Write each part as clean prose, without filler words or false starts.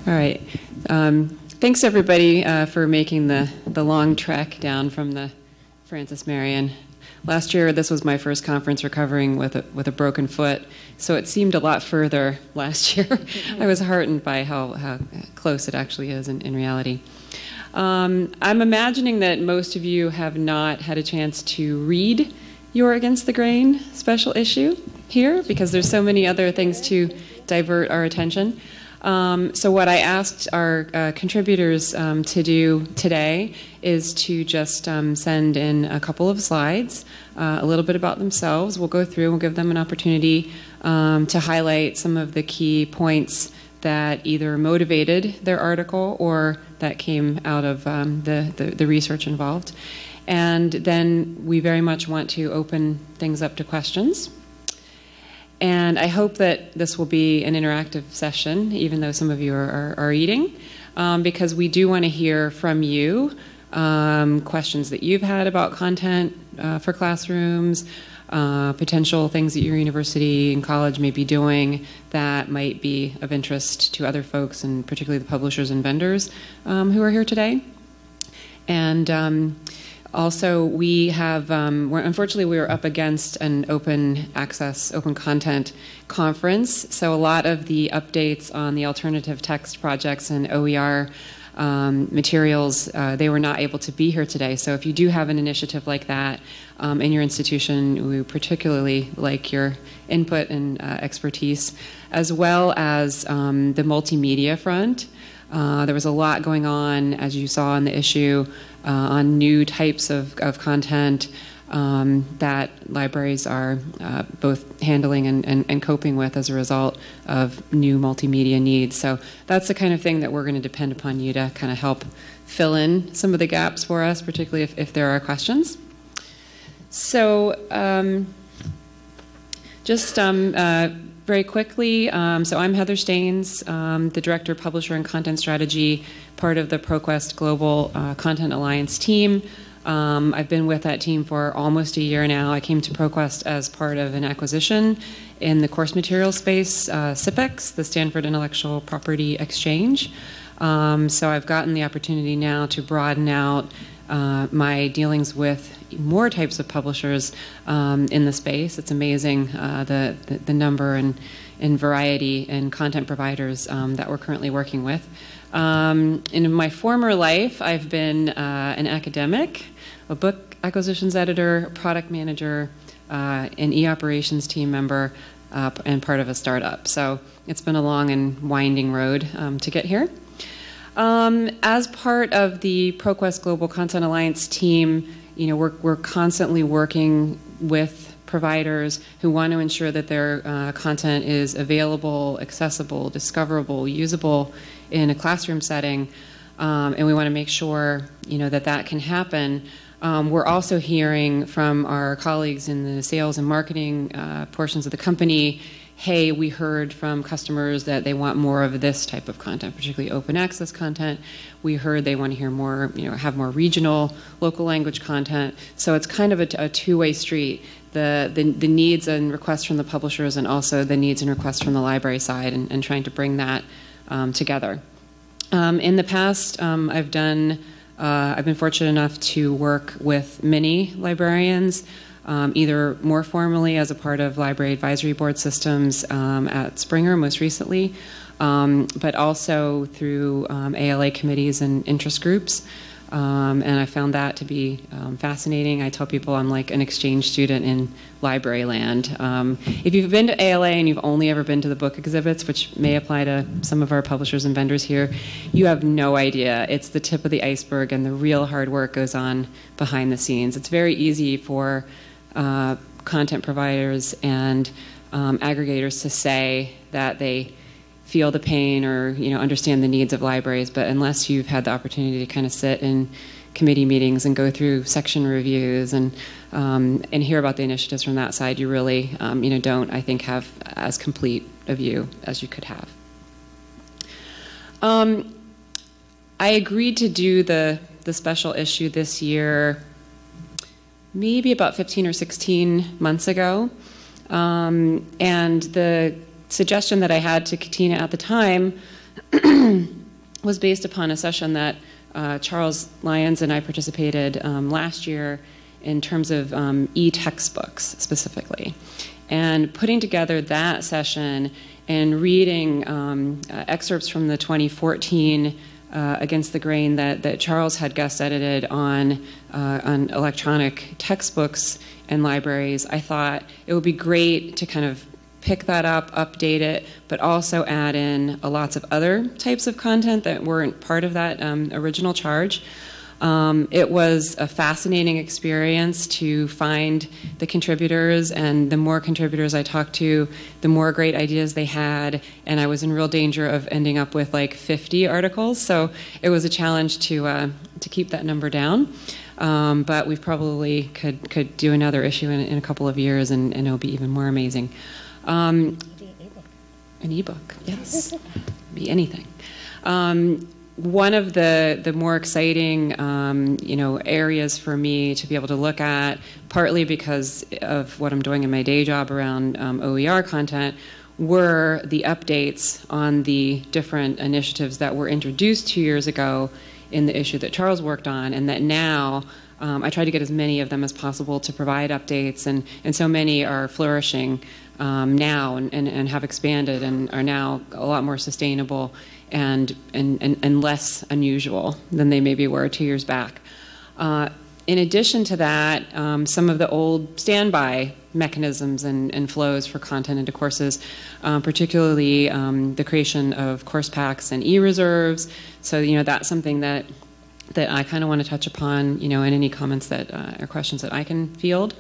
All right. Thanks everybody for making the long trek down from the Francis Marion. Last year, this was my first conference recovering with a broken foot, so it seemed a lot further last year. I was heartened by how close it actually is in reality. I'm imagining that most of you have not had a chance to read your Against the Grain special issue here, because there's so many other things to divert our attention. So what I asked our contributors to do today is to just send in a couple of slides, a little bit about themselves. We'll go through, we'll give them an opportunity to highlight some of the key points that either motivated their article or that came out of the research involved. And then we very much want to open things up to questions. And I hope that this will be an interactive session, even though some of you are eating, because we do want to hear from you questions that you've had about content for classrooms, potential things that your university and college may be doing that might be of interest to other folks, and particularly the publishers and vendors who are here today. And also, we have, unfortunately, we were up against an open access, open content conference. So a lot of the updates on the alternative text projects and OER materials, they were not able to be here today. So if you do have an initiative like that in your institution, we particularly like your input and expertise, as well as the multimedia front. There was a lot going on, as you saw in the issue, on new types of content that libraries are both handling and coping with as a result of new multimedia needs. So that's the kind of thing that we're going to depend upon you to kind of help fill in some of the gaps for us, particularly if there are questions. So just very quickly, so I'm Heather Staines, the Director, Publisher, and Content Strategy, part of the ProQuest Global Content Alliance team. I've been with that team for almost a year now. I came to ProQuest as part of an acquisition in the course material space, SIPX, the Stanford Intellectual Property Exchange. So I've gotten the opportunity now to broaden out my dealings with more types of publishers in the space. It's amazing the number and variety and content providers that we're currently working with. In my former life, I've been an academic, a book acquisitions editor, product manager, an e-operations team member, and part of a startup. So it's been a long and winding road to get here. As part of the ProQuest Global Content Alliance team, you know, we're constantly working with providers who want to ensure that their content is available, accessible, discoverable, usable in a classroom setting, and we want to make sure, you know, that can happen. We're also hearing from our colleagues in the sales and marketing portions of the company, hey, we heard from customers that they want more of this type of content, particularly open access content. We heard they want to hear more, you know, have more regional, local language content. So it's kind of a two-way street. The needs and requests from the publishers, and also the needs and requests from the library side, and trying to bring that together. In the past, I've been fortunate enough to work with many librarians, either more formally as a part of library advisory board systems at Springer most recently, but also through ALA committees and interest groups. And I found that to be fascinating. I tell people I'm like an exchange student in library land. If you've been to ALA and you've only ever been to the book exhibits, which may apply to some of our publishers and vendors here, you have no idea. It's the tip of the iceberg, and the real hard work goes on behind the scenes. It's very easy for content providers and aggregators to say that they feel the pain or, you know, understand the needs of libraries, but unless you've had the opportunity to kind of sit in committee meetings and go through section reviews and hear about the initiatives from that side, you really, you know, don't, I think, have as complete a view as you could have. I agreed to do the special issue this year maybe about 15 or 16 months ago. And the suggestion that I had to Katina at the time was based upon a session that Charles Lyons and I participated last year in terms of e-textbooks specifically. And putting together that session and reading excerpts from the 2014 Against the Grain that Charles had guest edited on electronic textbooks and libraries, I thought it would be great to kind of pick that up, update it, but also add in lots of other types of content that weren't part of that original charge. It was a fascinating experience to find the contributors, and the more contributors I talked to, the more great ideas they had, and I was in real danger of ending up with like 50 articles, so it was a challenge to keep that number down. But we probably could do another issue in a couple of years, and it'll be even more amazing. An ebook, yes, be anything. One of the more exciting, areas for me to be able to look at, partly because of what I'm doing in my day job around OER content, were the updates on the different initiatives that were introduced 2 years ago in the issue that Charles worked on, and that now I try to get as many of them as possible to provide updates, and so many are flourishing now and have expanded and are now a lot more sustainable and less unusual than they maybe were 2 years back. In addition to that, some of the old standby mechanisms and flows for content into courses, particularly the creation of course packs and e-reserves. So, that's something that I kind of want to touch upon, in any comments that or questions that I can field.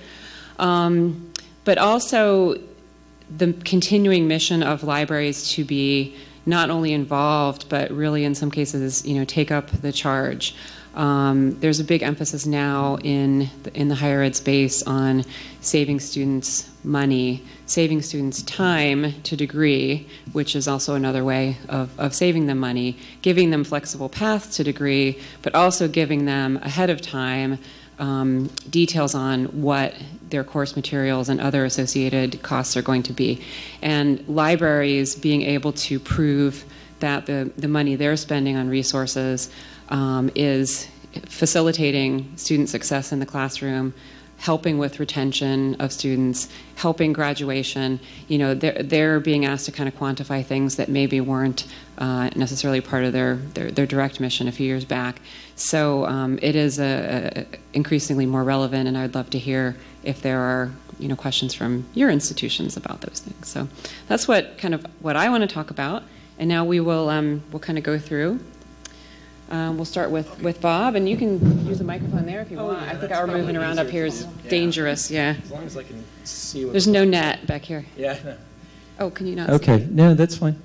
But also the continuing mission of libraries to be not only involved, but really in some cases, take up the charge. There's a big emphasis now in the higher ed space on saving students money, saving students time to degree, which is also another way of saving them money, giving them flexible paths to degree, but also giving them ahead of time details on what their course materials and other associated costs are going to be. And libraries being able to prove that the money they're spending on resources is facilitating student success in the classroom, helping with retention of students, helping graduation. They're being asked to kind of quantify things that maybe weren't necessarily part of their direct mission a few years back. So it is increasingly more relevant, and I'd love to hear if there are questions from your institutions about those things. So that's what I want to talk about, and now we'll kind of go through. We'll start with Bob, and you can use the microphone there if you want. Yeah, I think our moving around up here is dangerous. Yeah. As long as I can see. There's no net back here. Yeah. No. Oh, can you not? Okay. See? No, that's fine.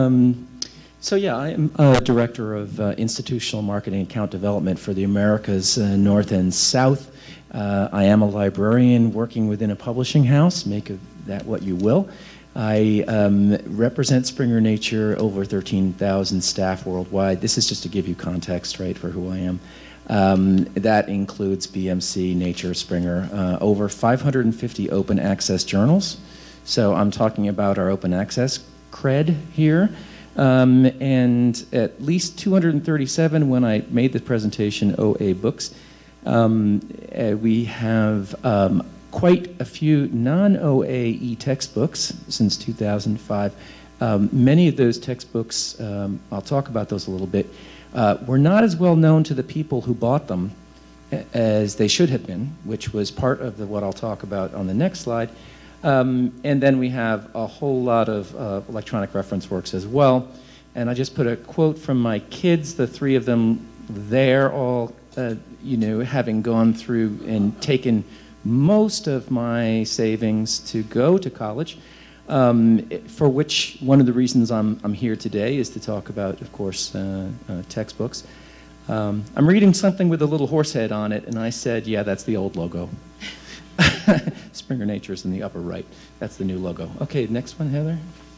So yeah, I am director of institutional marketing account development for the Americas North and South. I am a librarian working within a publishing house. Make of that what you will. I represent Springer Nature, over 13,000 staff worldwide. This is just to give you context, right, for who I am. That includes BMC, Nature, Springer, over 550 open access journals. So I'm talking about our open access cred here. And at least 237 when I made the presentation, OA books. We have quite a few non-OA e-textbooks since 2005. Many of those textbooks, I'll talk about those a little bit, were not as well known to the people who bought them as they should have been, which was part of what I'll talk about on the next slide. And then we have a whole lot of electronic reference works as well. And I just put a quote from my kids, the three of them, they're all, having gone through and taken most of my savings to go to college, for which one of the reasons I'm here today is to talk about, of course, textbooks. I'm reading something with a little horse head on it, and I said, yeah, that's the old logo. Springer Nature's in the upper right. That's the new logo. Okay, next one, Heather.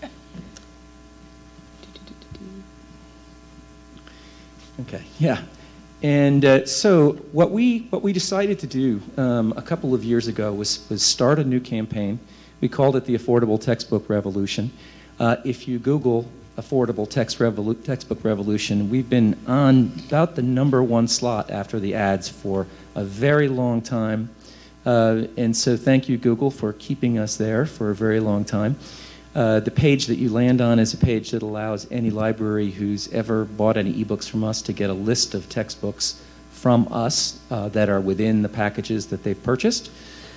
Okay, yeah. And so what we decided to do a couple of years ago was start a new campaign. We called it the Affordable Textbook Revolution. If you Google affordable textbook revolution. We've been on about the #1 slot after the ads for a very long time. And so thank you, Google, for keeping us there for a very long time. The page that you land on is a page that allows any library who's ever bought any ebooks from us to get a list of textbooks from us that are within the packages that they've purchased.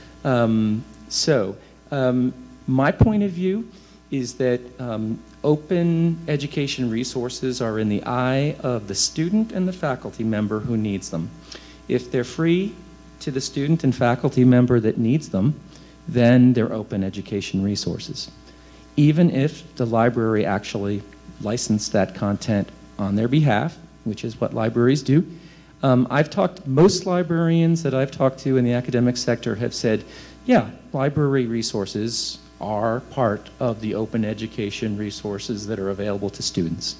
My point of view is that open education resources are in the eye of the student and the faculty member who needs them. If they're free to the student and faculty member that needs them, then they're open education resources. Even if the library actually licensed that content on their behalf, which is what libraries do. Most librarians that I've talked to in the academic sector have said, yeah, library resources are part of the open education resources that are available to students.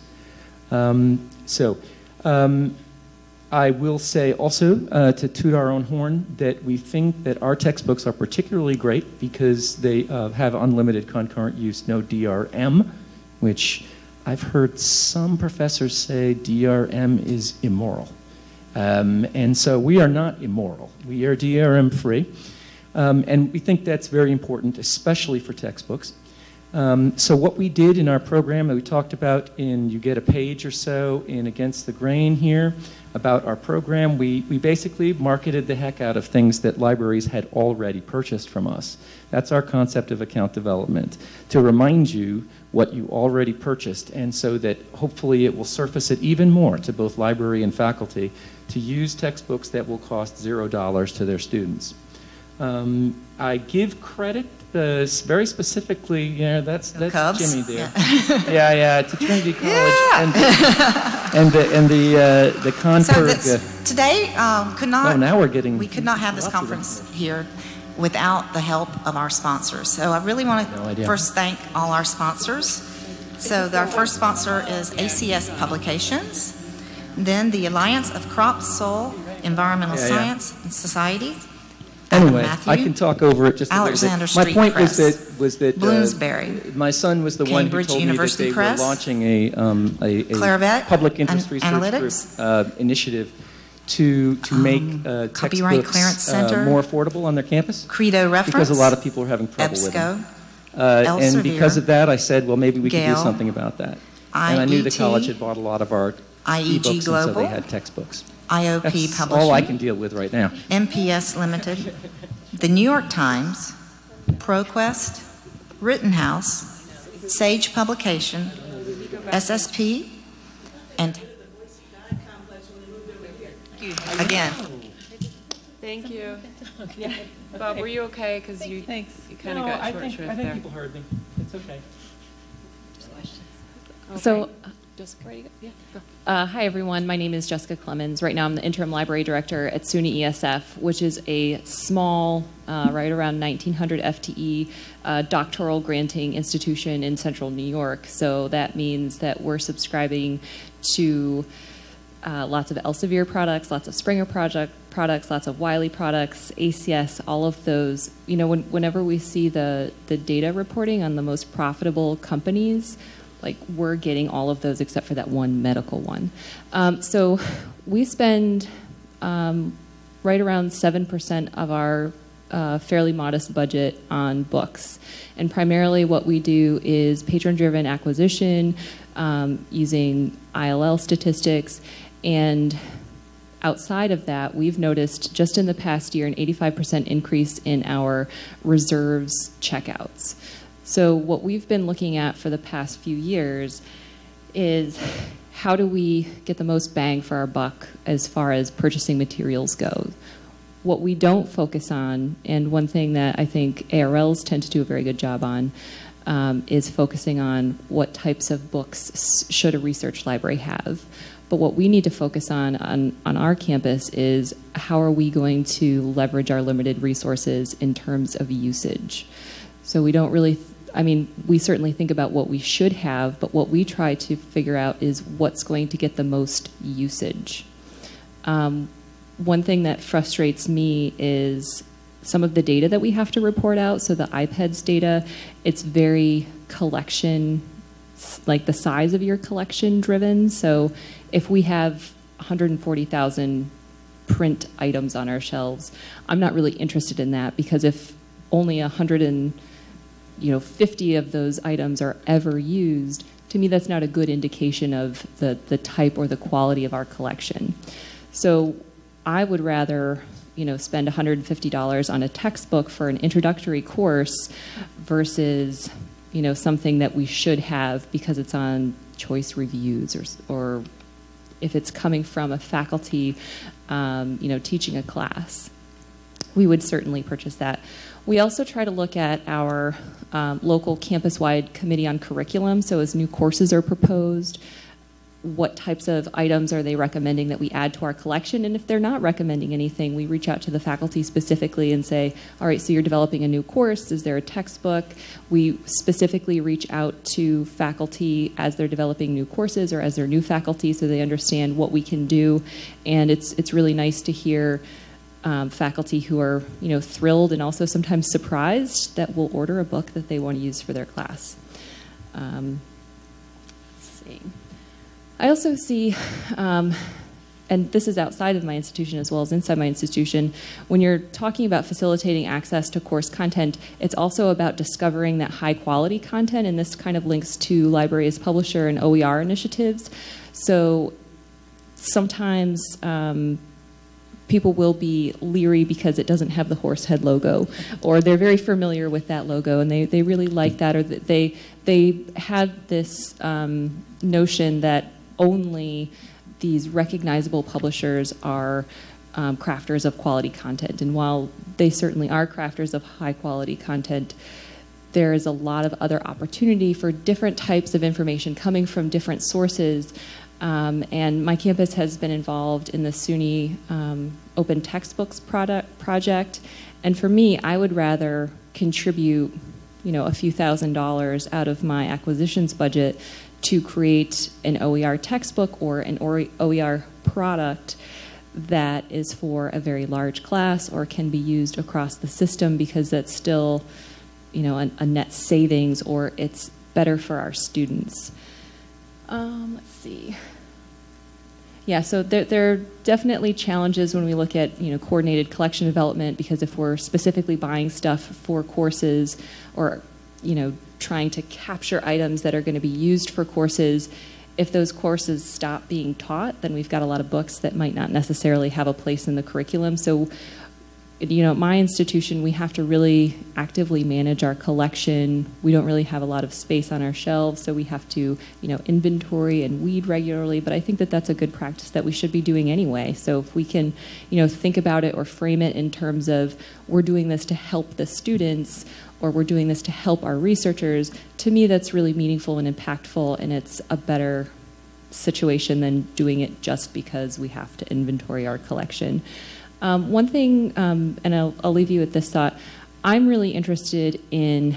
I will say also, to toot our own horn, that we think that our textbooks are particularly great because they have unlimited concurrent use, no DRM, which I've heard some professors say DRM is immoral. And so we are not immoral. We are DRM free. And we think that's very important, especially for textbooks. So what we did in our program that we talked about you get a page or so in Against the Grain here about our program, we basically marketed the heck out of things that libraries had already purchased from us. That's our concept of account development, to remind you what you already purchased, and so that hopefully it will surface it even more to both library and faculty to use textbooks that will cost $0 to their students. I give credit very specifically, that's Jimmy there. Yeah, to Trinity College and the Concord. So today we could not have this conference here without the help of our sponsors. So I really want to first thank all our sponsors. So our first sponsor is ACS Publications, then the Alliance of Crop, Soil, Environmental Science and Societies. Anyway, I can talk over it just a little bit. My point was that Bloomsbury, my son was the one who told me that they were launching a public interest research group initiative to make textbooks more affordable on their campus. Credo Reference, because a lot of people are having trouble with them. And because of that, I said, well, maybe we could do something about that. And I knew the college had bought a lot of our ebooks, and so they had textbooks. IOP That's Publishing, all I can deal with right now. MPS Limited, the New York Times, ProQuest, Rittenhouse, Sage Publication, SSP, and again. Thank you. Yeah. Bob, were you okay? Because you kind of got short shrift there. I think people heard me. It's okay. So, Jessica, ready to go? Yeah, go. Hi everyone, my name is Jessica Clemons. Right now I'm the interim library director at SUNY ESF, which is a small, right around 1,900 FTE doctoral granting institution in central New York. So that means that we're subscribing to lots of Elsevier products, lots of Springer products, lots of Wiley products, ACS, all of those. You know, whenever we see the data reporting on the most profitable companies, like we're getting all of those except for that one medical one. So we spend right around 7% of our fairly modest budget on books. And primarily what we do is patron-driven acquisition using ILL statistics. And outside of that, we've noticed just in the past year an 85% increase in our reserves checkouts. So what we've been looking at for the past few years is how do we get the most bang for our buck as far as purchasing materials go. What we don't focus on, and one thing that I think ARLs tend to do a very good job on, is focusing on what types of books should a research library have. But what we need to focus on our campus is how are we going to leverage our limited resources in terms of usage. So we don't really, I mean, we certainly think about what we should have, but what we try to figure out is what's going to get the most usage. One thing that frustrates me is some of the data that we have to report out. So the IPEDS data, it's very collection like the size of your collection driven. So if we have 140,000 print items on our shelves, I'm not really interested in that, because if only 150 of those items are ever used, to me that's not a good indication of the type or the quality of our collection. So I would rather spend $150 on a textbook for an introductory course versus something that we should have because it's on choice reviews, or if it's coming from a faculty teaching a class. We would certainly purchase that. We also try to look at our local campus-wide committee on curriculum. So as new courses are proposed, what types of items are they recommending that we add to our collection? And if they're not recommending anything, we reach out to the faculty specifically and say, all right, so you're developing a new course, is there a textbook? We specifically reach out to faculty as they're developing new courses or as they're new faculty so they understand what we can do. And it's really nice to hear faculty who are thrilled and also sometimes surprised that we'll order a book that they want to use for their class. Let's see. I also see, and this is outside of my institution as well as inside my institution, when you're talking about facilitating access to course content, it's also about discovering that high quality content, and this kind of links to library as publisher and OER initiatives. So sometimes people will be leery because it doesn't have the horsehead logo, or they're very familiar with that logo and they really like that, or they have this notion that only these recognizable publishers are crafters of quality content. And while they certainly are crafters of high quality content, there is a lot of other opportunity for different types of information coming from different sources. And my campus has been involved in the SUNY Open Textbooks project. And for me, I would rather contribute a few $1,000s out of my acquisitions budget to create an OER textbook or an OER product that is for a very large class or can be used across the system, because that's still a net savings, or it's better for our students. Let's see. Yeah, so there are definitely challenges when we look at coordinated collection development, because if we're specifically buying stuff for courses or trying to capture items that are going to be used for courses, if those courses stop being taught, then we've got a lot of books that might not necessarily have a place in the curriculum. So at my institution, we have to really actively manage our collection. We don't really have a lot of space on our shelves, so we have to, inventory and weed regularly. But I think that that's a good practice that we should be doing anyway. So if we can, think about it or frame it in terms of we're doing this to help the students, or we're doing this to help our researchers, to me that's really meaningful and impactful, and it's a better situation than doing it just because we have to inventory our collection. One thing, and I'll leave you with this thought, I'm really interested in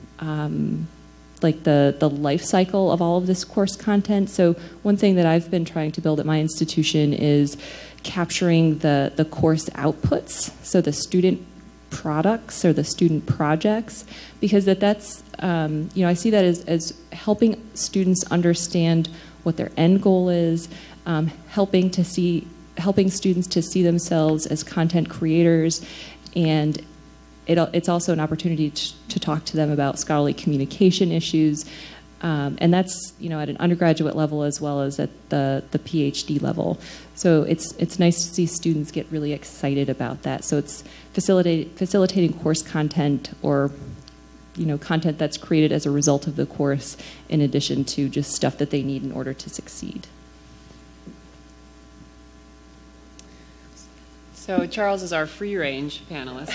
like the life cycle of all of this course content. So one thing that I've been trying to build at my institution is capturing the course outputs, so the student products or the student projects, because that's I see that as helping students understand what their end goal is, helping students to see themselves as content creators, and it's also an opportunity to talk to them about scholarly communication issues, and that's at an undergraduate level as well as at the PhD level. So it's nice to see students get really excited about that. So it's facilitating course content, or content that's created as a result of the course, in addition to just stuff that they need in order to succeed. So Charles is our free-range panelist.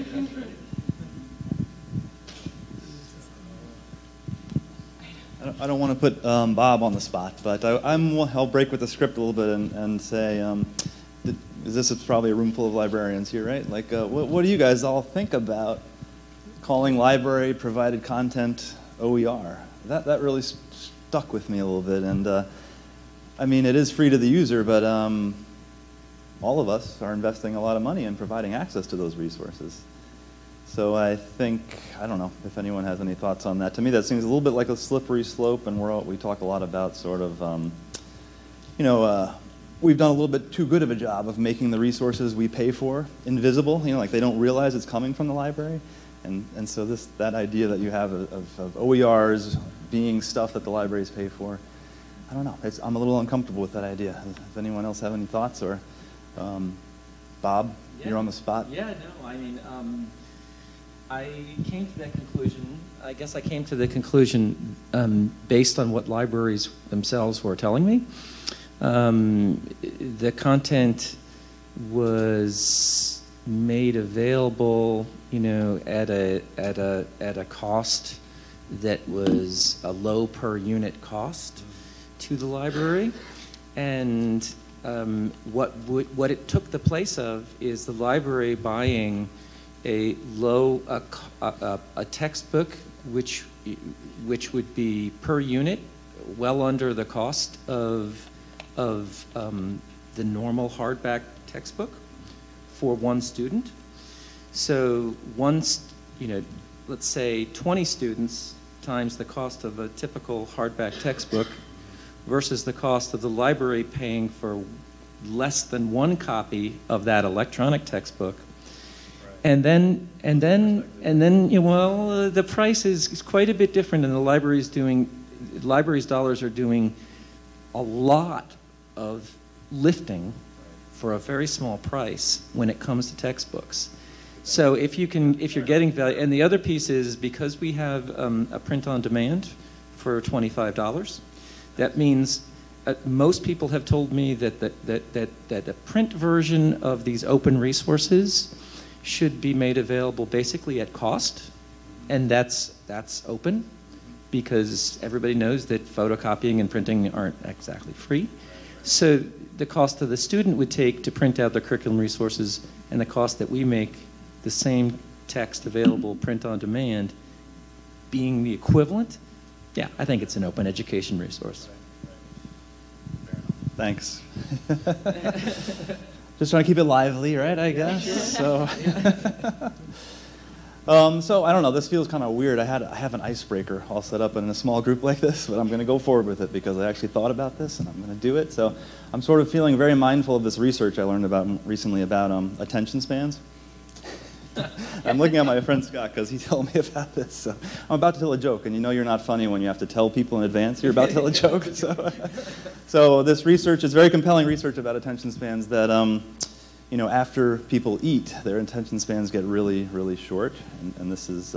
I don't want to put Bob on the spot, but I'll break with the script a little bit and say, this is probably a room full of librarians here, right? Like, what do you guys all think about calling library-provided content OER? That really stuck with me a little bit, and I mean, it is free to the user, but all of us are investing a lot of money in providing access to those resources. So I think, I don't know if anyone has any thoughts on that. To me, that seems a little bit like a slippery slope, and we talk a lot about sort of, we've done a little bit too good of a job of making the resources we pay for invisible, like they don't realize it's coming from the library. And so that idea that you have of OERs being stuff that the libraries pay for, I don't know. I'm a little uncomfortable with that idea. Does anyone else have any thoughts? Or Bob, you're on the spot. Yeah, no, I mean, I came to that conclusion. I guess I came to the conclusion based on what libraries themselves were telling me. The content was made available, at a cost that was a low per unit cost to the library, and what it took the place of is the library buying a textbook which would be per unit well under the cost of the normal hardback textbook for one student. So once, let's say 20 students times the cost of a typical hardback textbook versus the cost of the library paying for less than one copy of that electronic textbook. And then, the price is quite a bit different, and the library's dollars are doing a lot of lifting for a very small price when it comes to textbooks. So if you're getting value, and the other piece is because we have a print on demand for $25, that means most people have told me that a print version of these open resources should be made available basically at cost, and that's open because everybody knows that photocopying and printing aren't exactly free. So the cost of the student would take to print out the curriculum resources and the cost that we make the same text available print on demand being the equivalent, yeah, I think it's an open education resource. Thanks. Just trying to keep it lively, right, I guess? Sure. So I don't know, this feels kind of weird. I have an icebreaker all set up in a small group like this, but I'm going to go forward with it because I actually thought about this and I'm going to do it. So I'm sort of feeling very mindful of this research I learned about recently about attention spans. I'm looking at my friend Scott because he told me about this. So I'm about to tell a joke, and you're not funny when you have to tell people in advance you're about to tell a joke. So this research is very compelling research about attention spans that after people eat, their attention spans get really, really short. And this is,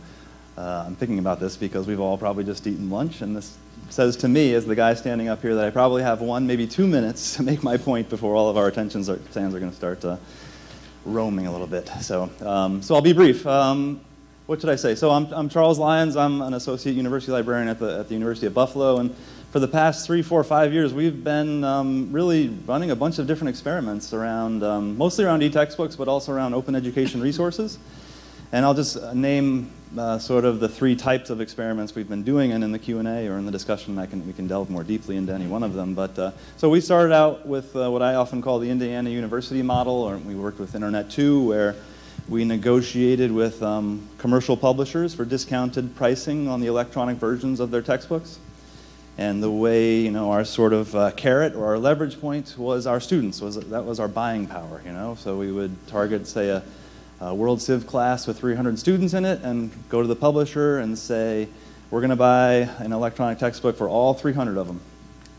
I'm thinking about this because we've all probably just eaten lunch, and this says to me, as the guy standing up here, that I probably have 1, maybe 2 minutes to make my point before all of our attention spans are going to start roaming a little bit. So I'll be brief. What should I say? So I'm Charles Lyons. I'm an associate university librarian at the University of Buffalo, and for the past 3, 4, 5 years, we've been really running a bunch of different experiments around, mostly around e-textbooks, but also around open education resources. And I'll just name sort of the 3 types of experiments we've been doing, and in the Q&A or in the discussion, we can delve more deeply into any one of them. But so we started out with what I often call the Indiana University model, or we worked with Internet 2, where we negotiated with commercial publishers for discounted pricing on the electronic versions of their textbooks. And the way, our sort of carrot or our leverage point was our students. That was our buying power, So we would target, say, a World Civ class with 300 students in it and go to the publisher and say, we're going to buy an electronic textbook for all 300 of them.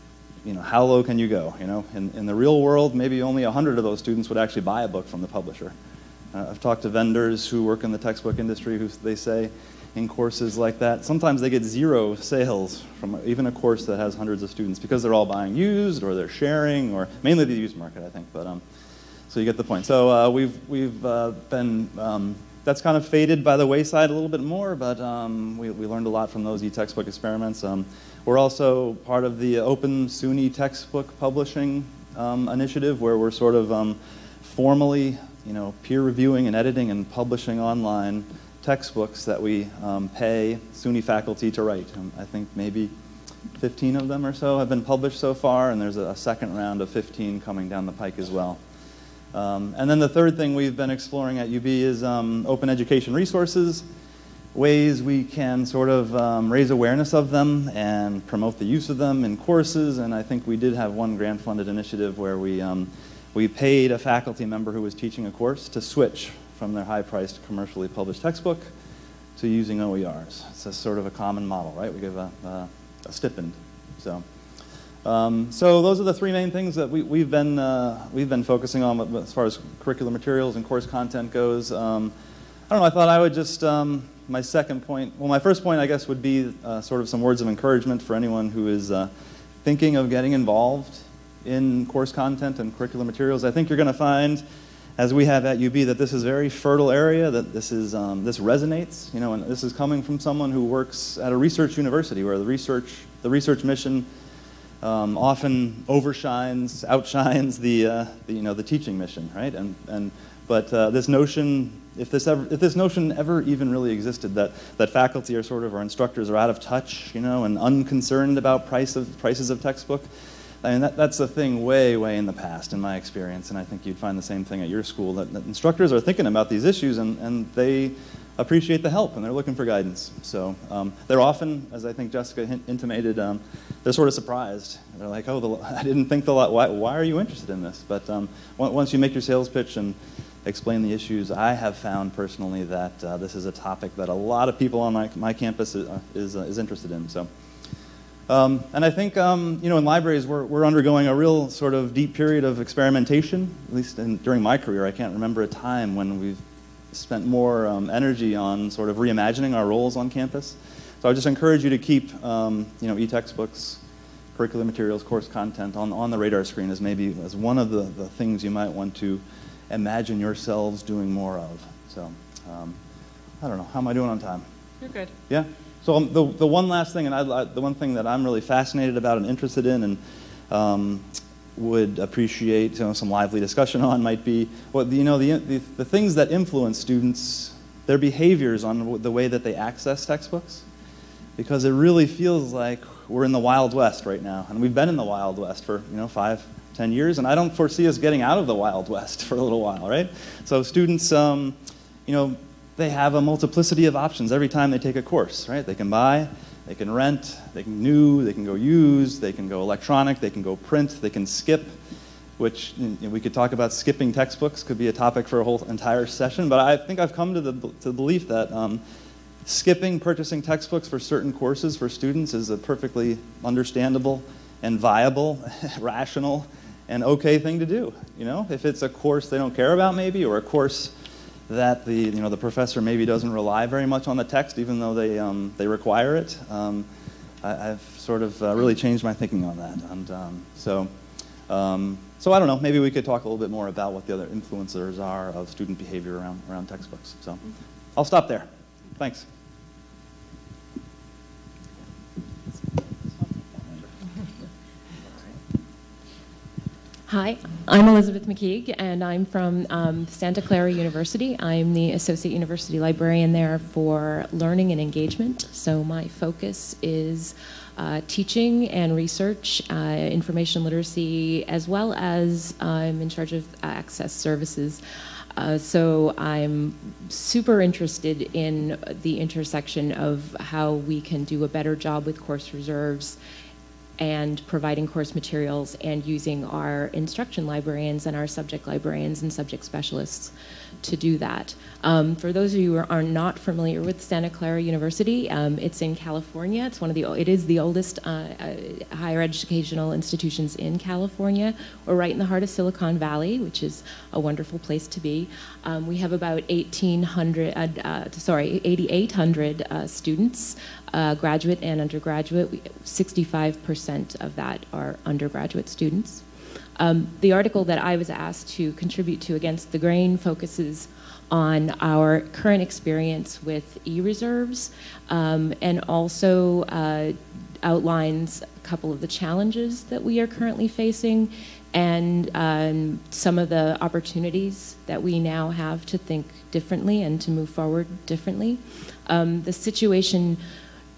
How low can you go? In the real world, maybe only 100 of those students would actually buy a book from the publisher. I've talked to vendors who work in the textbook industry who they say in courses like that, sometimes they get 0 sales from even a course that has hundreds of students because they're all buying used or they're sharing, or mainly the used market, I think. But so you get the point. So we've been that's kind of faded by the wayside a little bit more, but we learned a lot from those e-textbook experiments. We're also part of the Open SUNY textbook publishing initiative, where we're sort of formally, peer reviewing and editing and publishing online textbooks that we pay SUNY faculty to write. I think maybe 15 of them or so have been published so far, and there's a second round of 15 coming down the pike as well. And then the third thing we've been exploring at UB is open education resources, ways we can sort of raise awareness of them and promote the use of them in courses. And I think we did have one grant-funded initiative where we paid a faculty member who was teaching a course to switch from their high-priced commercially published textbook to using OERs. It's a sort of a common model, right? We give a stipend. So those are the three main things that we've been focusing on as far as curricular materials and course content goes. I don't know. I thought I would just my second point. Well, my first point, I guess, would be sort of some words of encouragement for anyone who is thinking of getting involved in course content and curricular materials. I think you're going to find, as we have at UB, that this is a very fertile area. That this resonates. You know, and this is coming from someone who works at a research university where the research mission often outshines the teaching mission, right? But this notion, if this notion ever even really existed, that faculty or instructors are out of touch, you know, and unconcerned about prices of textbook, I mean that's a thing way in the past in my experience, and I think you'd find the same thing at your school. That instructors are thinking about these issues and they appreciate the help and they're looking for guidance. So they're often, as I think Jessica intimated, they're sort of surprised. They're like, oh, I didn't think why are you interested in this? But once you make your sales pitch and explain the issues, I have found personally that this is a topic that a lot of people on my campus is interested in. So, and I think in libraries we're undergoing a real sort of deep period of experimentation. At least during my career, I can't remember a time when we've spent more energy on sort of reimagining our roles on campus. So I just encourage you to keep e-textbooks, curricular materials, course content on the radar screen as one of the things you might want to imagine yourselves doing more of. So I don't know, how am I doing on time? You're good. Yeah. So the one last thing, and the one thing that I'm really fascinated about and interested in, and would appreciate some lively discussion on, might be the things that influence students, their behaviors on the way that they access textbooks, because it really feels like we're in the Wild West right now, and we've been in the Wild West for 5-10 years, and I don't foresee us getting out of the Wild West for a little while, right? So students, they have a multiplicity of options every time they take a course, right? They can buy, they can rent, they can new, they can go used, they can go electronic, they can go print, they can skip, which we could talk about skipping textbooks, could be a topic for a whole entire session, but I think I've come to the belief that skipping purchasing textbooks for certain courses for students is a perfectly understandable and viable, rational, and okay thing to do. If it's a course they don't care about maybe, or a course that the professor maybe doesn't rely very much on the text, even though they require it. I've sort of really changed my thinking on that, and so I don't know. Maybe we could talk a little bit more about what the other influencers are of student behavior around textbooks. So I'll stop there. Thanks. Hi, I'm Elizabeth McKeigue, and I'm from Santa Clara University. I'm the Associate University Librarian there for learning and engagement. So my focus is teaching and research, information literacy, as well as I'm in charge of access services. So I'm super interested in the intersection of how we can do a better job with course reserves and providing course materials and using our instruction librarians and our subject librarians and subject specialists to do that. For those of you who are not familiar with Santa Clara University, it's in California. It is the oldest higher educational institutions in California. We're right in the heart of Silicon Valley, which is a wonderful place to be. We have about 8,800 students, graduate and undergraduate. 65% of that are undergraduate students. The article that I was asked to contribute to Against the Grain focuses on our current experience with e-reserves and also outlines a couple of the challenges that we are currently facing and some of the opportunities that we now have to think differently and to move forward differently. The situation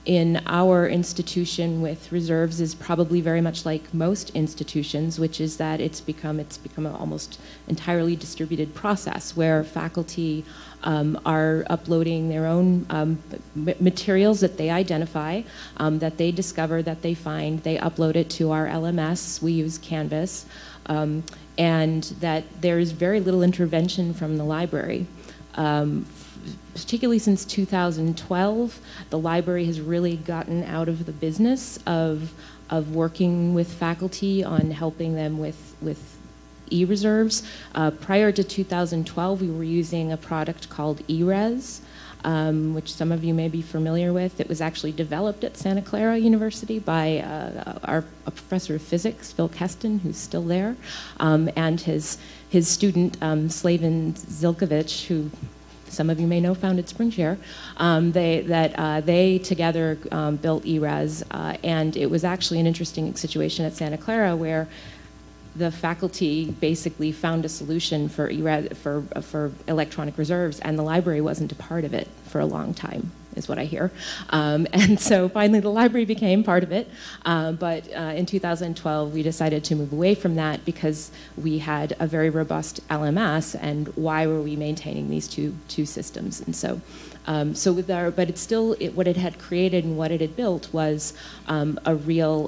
in our institution with reserves is probably very much like most institutions, which is that it's become an almost entirely distributed process where faculty are uploading their own materials that they identify, that they discover, that they find. They upload it to our LMS. We use Canvas. And that there is very little intervention from the library. Particularly since 2012, the library has really gotten out of the business of working with faculty on helping them with e-reserves. Prior to 2012, we were using a product called eRes, which some of you may be familiar with. It was actually developed at Santa Clara University by a professor of physics, Phil Keston, who's still there, and his student, Slaven Zilkovich, who some of you may know founded SpringShare. They together built eRes, and it was actually an interesting situation at Santa Clara where the faculty basically found a solution for electronic reserves, and the library wasn't a part of it for a long time, is what I hear. And so finally the library became part of it, but in 2012 we decided to move away from that because we had a very robust LMS, and why were we maintaining these two systems? And so but it's still, what it had created and what it had built was a real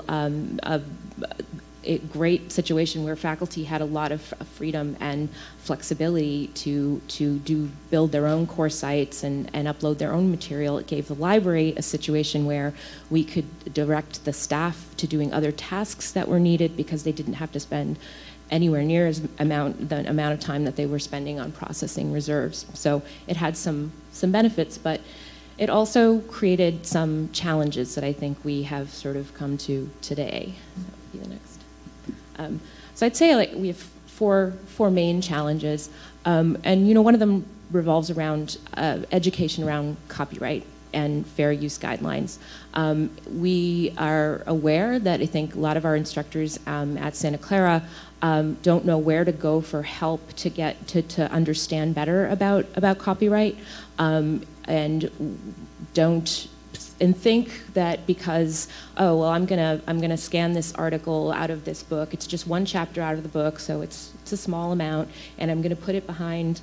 a great situation where faculty had a lot of freedom and flexibility to build their own course sites and upload their own material. It gave the library a situation where we could direct the staff to doing other tasks that were needed because they didn't have to spend anywhere near the amount of time that they were spending on processing reserves. So it had some benefits, but it also created some challenges that I think we have sort of come to today. That would be the next. So I'd say we have four main challenges, and one of them revolves around education around copyright and fair use guidelines. We are aware that I think a lot of our instructors at Santa Clara don't know where to go for help to get to understand better about copyright, and think that because, oh well, I'm gonna scan this article out of this book. It's just one chapter out of the book, so it's a small amount, and I'm gonna put it behind,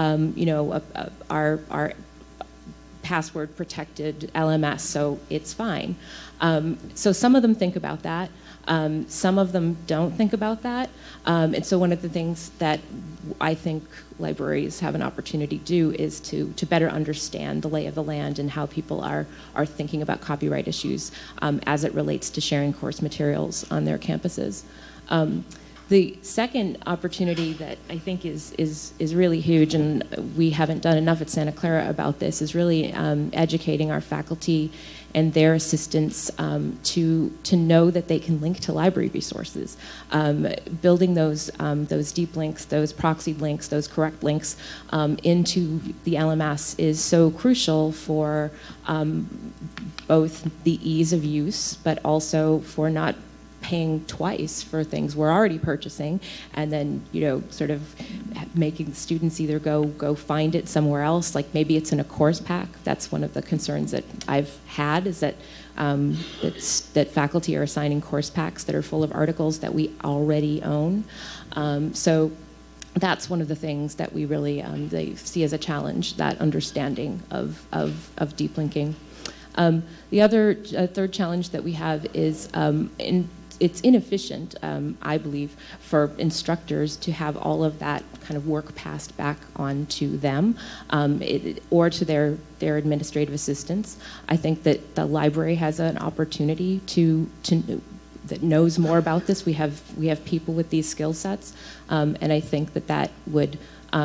our password protected LMS, so it's fine. So some of them think about that. Some of them don't think about that. And so one of the things that I think libraries have an opportunity to do is to better understand the lay of the land and how people are thinking about copyright issues as it relates to sharing course materials on their campuses. The second opportunity that I think is really huge, and we haven't done enough at Santa Clara about this, is really educating our faculty and their assistants to know that they can link to library resources. Building those deep links, those proxied links, those correct links into the LMS is so crucial for both the ease of use, but also for not paying twice for things we're already purchasing, and then sort of making the students either go find it somewhere else, like maybe it's in a course pack. That's one of the concerns that I've had, is that that faculty are assigning course packs that are full of articles that we already own. So that's one of the things that we really they see as a challenge, that understanding of deep linking. The other third challenge that we have is it's inefficient, I believe, for instructors to have all of that kind of work passed back on to them or to their administrative assistants. I think that the library has an opportunity that knows more about this. We have people with these skill sets, and I think that would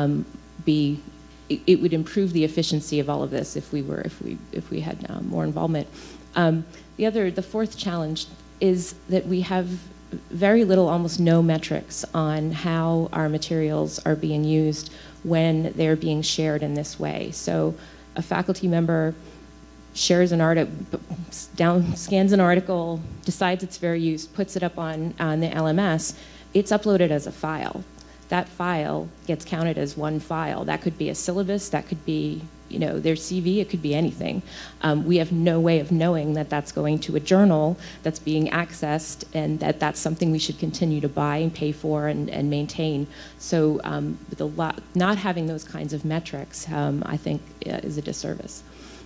it would improve the efficiency of all of this if we had more involvement. The fourth challenge is that we have very little, almost no metrics on how our materials are being used when they're being shared in this way. So a faculty member shares an article, scans an article, decides it's fair use, puts it up on the LMS, it's uploaded as a file. That file gets counted as one file. That could be a syllabus, that could be you know, their CV, it could be anything. We have no way of knowing that that's going to a journal that's being accessed, and that that's something we should continue to buy and pay for and maintain. So not having those kinds of metrics, I think, is a disservice.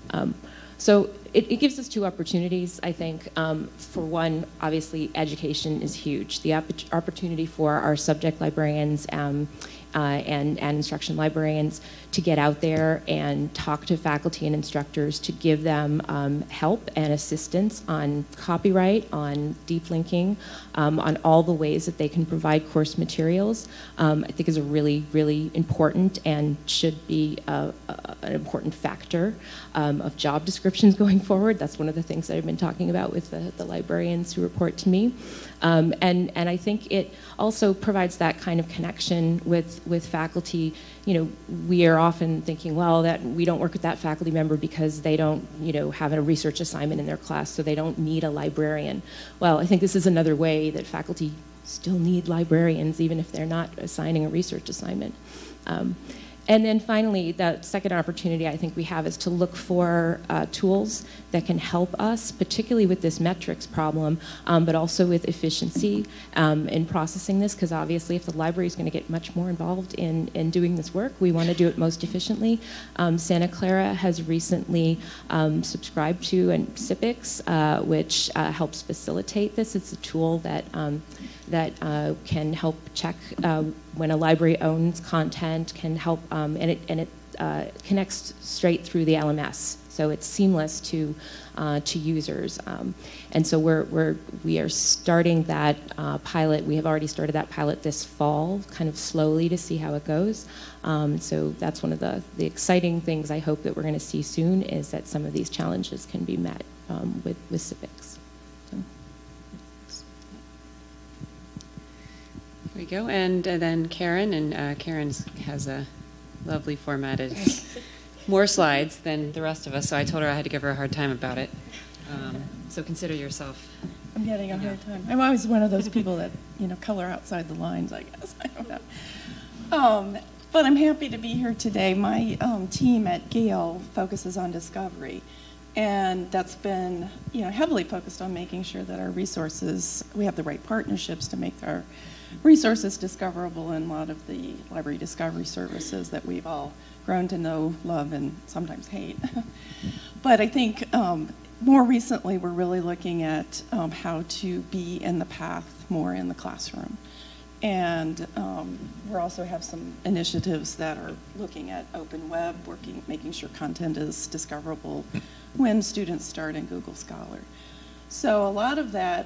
So it gives us two opportunities, I think. For one, obviously, education is huge. The opportunity for our subject librarians and instruction librarians to get out there and talk to faculty and instructors, to give them help and assistance on copyright, on deep linking, on all the ways that they can provide course materials, I think is a really, really important and should be an important factor of job descriptions going forward. That's one of the things that I've been talking about with the librarians who report to me. And I think it also provides that kind of connection with faculty. You know, we are often thinking, well, that we don't work with that faculty member because they don't, you know, have a research assignment in their class, so they don't need a librarian. Well, I think this is another way that faculty still need librarians, even if they're not assigning a research assignment. And then finally, the second opportunity I think we have is to look for tools that can help us, particularly with this metrics problem, but also with efficiency in processing this, because obviously if the library is going to get much more involved in doing this work, we want to do it most efficiently. Santa Clara has recently subscribed to an SIPX, which helps facilitate this. It's a tool that can help check when a library owns content, can help, and it connects straight through the LMS, so it's seamless to users. And so we are starting that pilot. We have already started that pilot this fall, kind of slowly to see how it goes. So that's one of the exciting things I hope that we're going to see soon, is that some of these challenges can be met with SIPX. There we go, and then Karen, and Karen has a lovely formatted, more slides than the rest of us, so I told her I had to give her a hard time about it. So consider yourself. I'm getting a hard time. I'm always one of those people that, you know, color outside the lines, I guess. I don't know. But I'm happy to be here today. My team at Gale focuses on discovery, and that's been, you know, heavily focused on making sure that our resources, we have the right partnerships to make our resources discoverable in a lot of the library discovery services that we've all grown to know, love, and sometimes hate. But I think more recently we're really looking at how to be in the path more in the classroom. And we also have some initiatives that are looking at open web, making sure content is discoverable when students start in Google Scholar. So a lot of that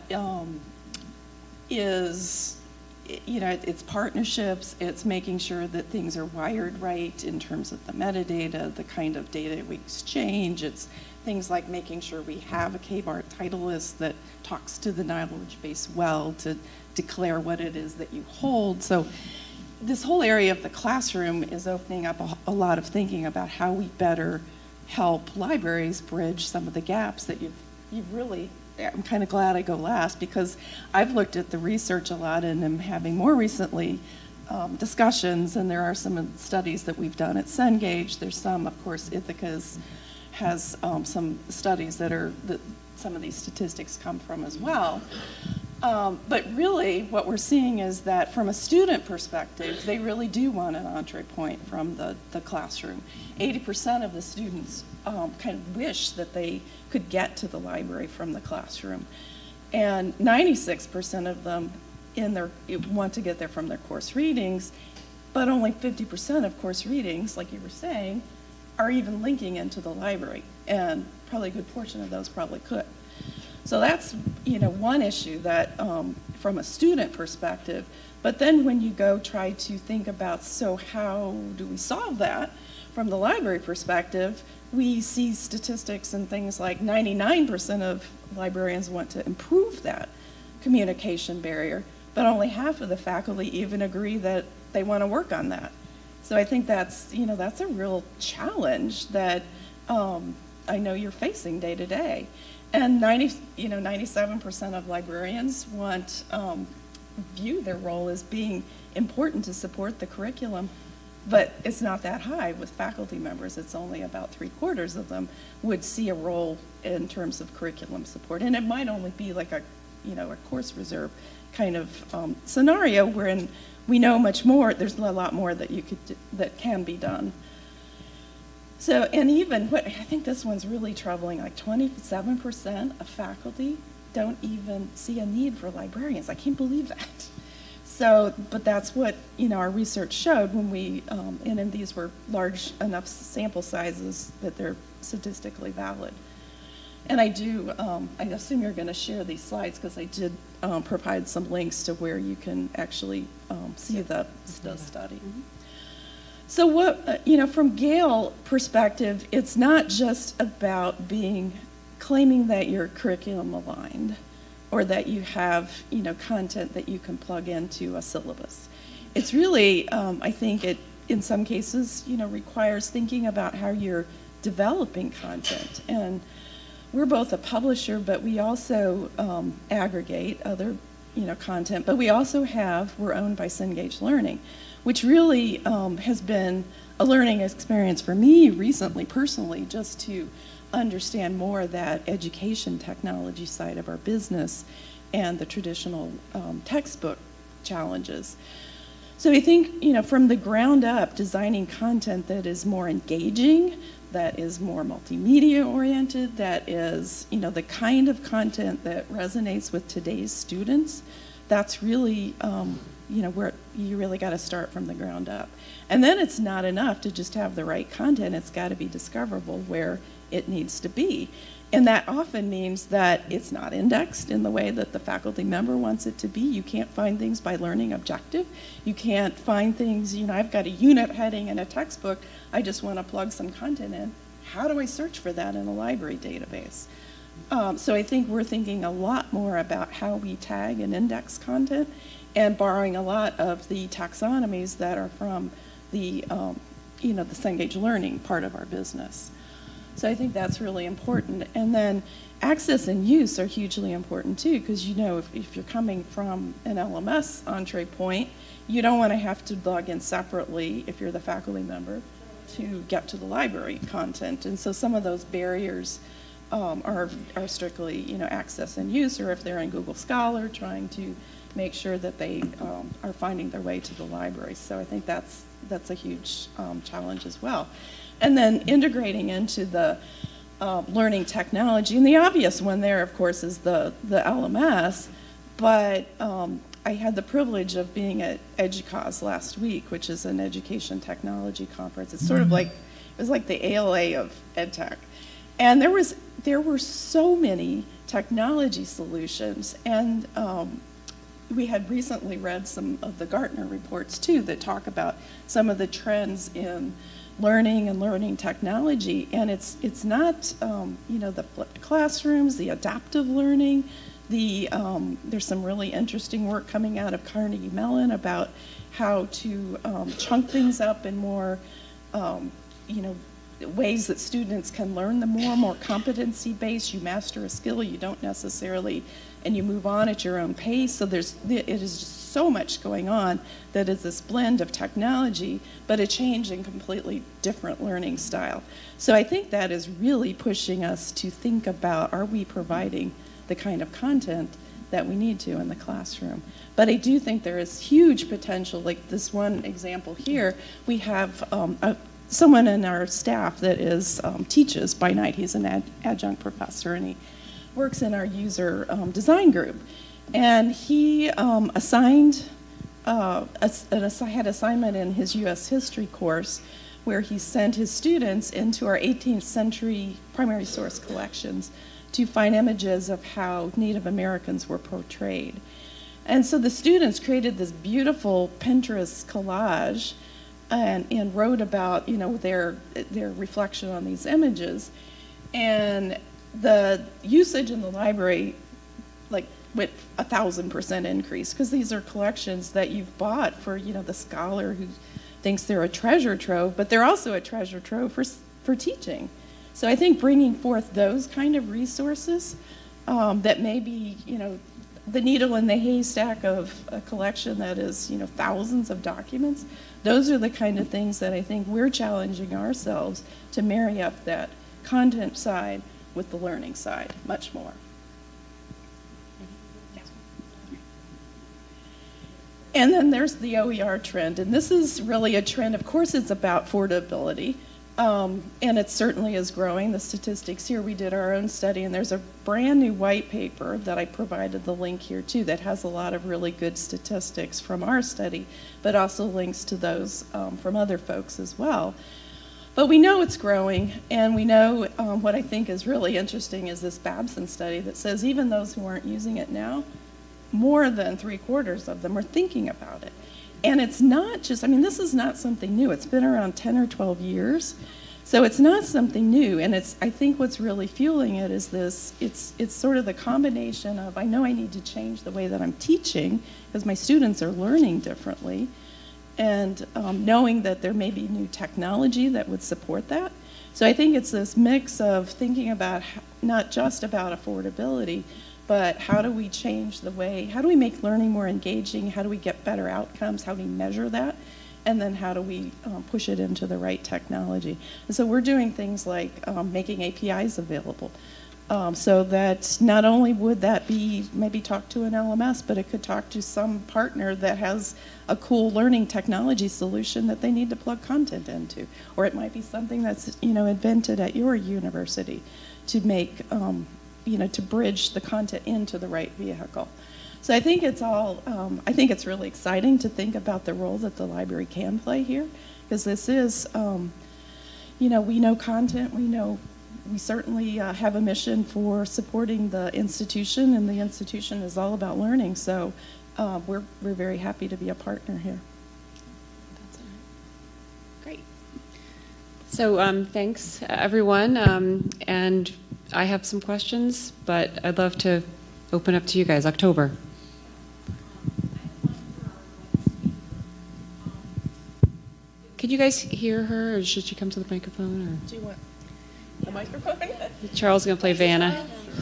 is, you know, it's partnerships, it's making sure that things are wired right in terms of the metadata, the kind of data we exchange. It's things like making sure we have a KBART title list that talks to the knowledge base well to declare what it is that you hold. So this whole area of the classroom is opening up a lot of thinking about how we better help libraries bridge some of the gaps that you've really. I'm kind of glad I go last, because I've looked at the research a lot and am having more recently discussions, and there are some studies that we've done at Cengage. There's some, of course, Ithaca has some studies that some of these statistics come from as well. But really what we're seeing is that from a student perspective, they really do want an entree point from the classroom. 80% of the students kind of wish that they could get to the library from the classroom. And 96% of them want to get there from their course readings, but only 50% of course readings, like you were saying, are even linking into the library. And probably a good portion of those probably could. So that's, you know, one issue that from a student perspective. But then when you go try to think about, so how do we solve that from the library perspective, we see statistics and things like 99% of librarians want to improve that communication barrier, but only half of the faculty even agree that they want to work on that. So I think that's, you know, that's a real challenge that I know you're facing day to day. And 97% of librarians view their role as being important to support the curriculum but it's not that high with faculty members. It's only about 3/4 of them would see a role in terms of curriculum support. And it might only be like a course reserve kind of scenario wherein we know much more. There's a lot more that that can be done. So, and even I think this one's really troubling. Like 27% of faculty don't even see a need for librarians. I can't believe that. So, but that's what our research showed when we, and these were large enough sample sizes that they're statistically valid. And I assume you're going to share these slides because I did provide some links to where you can actually see the study. Mm-hmm. So what, from Gale perspective, it's not just about claiming that you're curriculum aligned or that you have, content that you can plug into a syllabus. It's really, I think it, in some cases, requires thinking about how you're developing content. And we're both a publisher, but we also aggregate other, content. But we also we're owned by Cengage Learning, which really has been a learning experience for me recently, personally, just to understand more that education technology side of our business and the traditional textbook challenges. So I think, from the ground up, designing content that is more engaging, that is more multimedia oriented, that is, the kind of content that resonates with today's students, that's really, where you really got to start from the ground up. And then it's not enough to just have the right content. It's got to be discoverable where it needs to be. And that often means that it's not indexed in the way that the faculty member wants it to be. You can't find things by learning objective. You can't find things, I've got a unit heading in a textbook. I just want to plug some content in. How do I search for that in a library database? So I think we're thinking a lot more about how we tag and index content and borrowing a lot of the taxonomies that are from the, the Cengage Learning part of our business. So I think that's really important. And then access and use are hugely important too, because if you're coming from an LMS entree point, you don't want to have to log in separately if you're the faculty member to get to the library content. And so some of those barriers are strictly access and use, or if they're in Google Scholar, trying to make sure that they are finding their way to the library. So I think that's a huge challenge as well. And then integrating into the learning technology. And the obvious one there, of course, is the LMS. But I had the privilege of being at EDUCAUSE last week, which is an education technology conference. It's sort of like, it was like the ALA of EdTech. And there were so many technology solutions. And we had recently read some of the Gartner reports, too, that talk about some of the trends in learning and learning technology, and it's not the flipped classrooms, the adaptive learning. There's some really interesting work coming out of Carnegie Mellon about how to chunk things up in more ways that students can learn them more competency based. You master a skill, you don't necessarily, and you move on at your own pace. So it is just so much going on that is this blend of technology, but a change in completely different learning style. So I think that is really pushing us to think about, are we providing the kind of content that we need to in the classroom? But I do think there is huge potential, like this one example here. We have someone in our staff that teaches by night. He's an adjunct professor, and he works in our user design group. And he had assignment in his U.S. history course where he sent his students into our 18th century primary source collections to find images of how Native Americans were portrayed. And so the students created this beautiful Pinterest collage and wrote about their reflection on these images. And the usage in the library went 1,000% increase, because these are collections that you've bought for the scholar who thinks they're a treasure trove, but they're also a treasure trove for teaching. So I think bringing forth those kind of resources that maybe the needle in the haystack of a collection that is, thousands of documents. Those are the kind of things that I think we're challenging ourselves to marry up that content side with the learning side much more. And then there's the OER trend, and this is really a trend. Of course, it's about affordability, and it certainly is growing. The statistics here, we did our own study, and there's a brand new white paper that I provided the link here too that has a lot of really good statistics from our study, but also links to those from other folks as well. But we know it's growing, and we know what I think is really interesting is this Babson study that says even those who aren't using it now, more than 3/4 of them are thinking about it. And it's not just, this is not something new. It's been around 10 or 12 years. So it's not something new. And I think what's really fueling it is this, it's sort of the combination of, I know I need to change the way that I'm teaching because my students are learning differently, and knowing that there may be new technology that would support that. So I think it's this mix of thinking about not just about affordability, but how do we change the way, how do we make learning more engaging, how do we get better outcomes, how do we measure that, and then how do we push it into the right technology. And so we're doing things like making APIs available, so that not only would that be maybe talk to an LMS, but it could talk to some partner that has a cool learning technology solution that they need to plug content into. Or it might be something that's invented at your university to make to bridge the content into the right vehicle. So I think it's all, I think it's really exciting to think about the role that the library can play here, because this is, we know content, we certainly have a mission for supporting the institution, and the institution is all about learning. So we're very happy to be a partner here. That's all right. Great. So thanks, everyone. And I have some questions, but I'd love to open up to you guys. October. Could you guys hear her, or should she come to the microphone? Or? Do you want the microphone? Charles is going to play Vanna.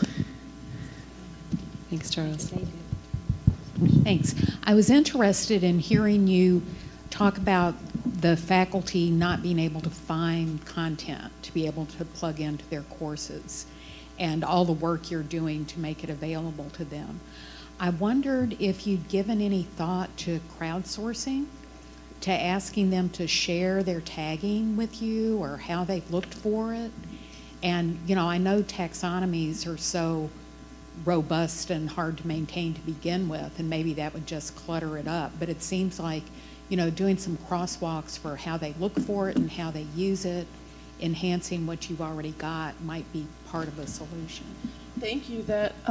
Thanks, Charles. Thanks. I was interested in hearing you talk about the faculty not being able to find content to be able to plug into their courses, and all the work you're doing to make it available to them. I wondered if you'd given any thought to crowdsourcing, to asking them to share their tagging with you or how they've looked for it. And, I know taxonomies are so robust and hard to maintain to begin with, and maybe that would just clutter it up. But it seems like, doing some crosswalks for how they look for it and how they use it, enhancing what you've already got, might be part of a solution. Thank you.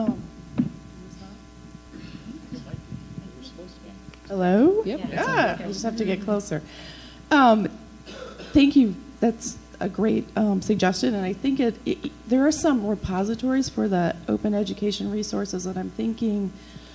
Hello? Yep. Yeah, I just have to get closer. Thank you. That's a great suggestion, and I think there are some repositories for the open education resources, and I'm thinking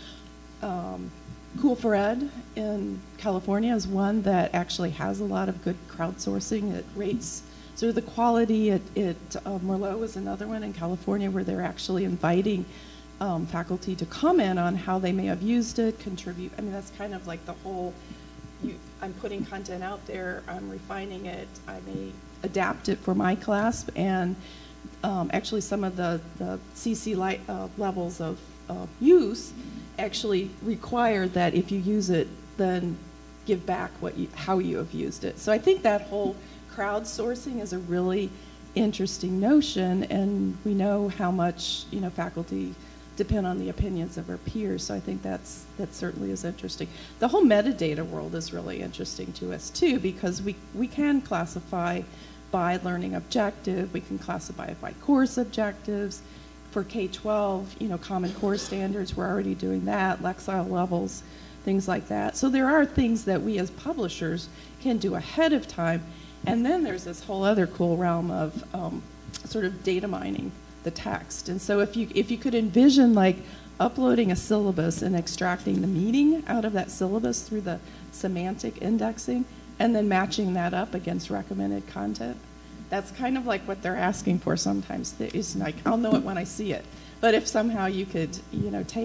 Cool for Ed in California is one that actually has a lot of good crowdsourcing. It rates sort of the quality. Merlot is another one in California where they're actually inviting faculty to comment on how they may have used it, contribute. That's kind of like the whole, I'm putting content out there, I'm refining it, I may adapt it for my class, and actually some of the CC levels of use actually require that if you use it, then give back how you have used it. So I think that whole crowdsourcing is a really interesting notion, and we know how much faculty depend on the opinions of our peers. So I think that certainly is interesting. The whole metadata world is really interesting to us too, because we can classify by learning objective, we can classify it by course objectives. For K-12, Common Core standards, we're already doing that, Lexile levels, things like that. So there are things that we as publishers can do ahead of time. And then there's this whole other cool realm of sort of data mining the text. And so if you could envision like uploading a syllabus and extracting the meaning out of that syllabus through the semantic indexing, and then matching that up against recommended content, that's kind of like what they're asking for sometimes. It's like, I'll know it when I see it. But if somehow you could, take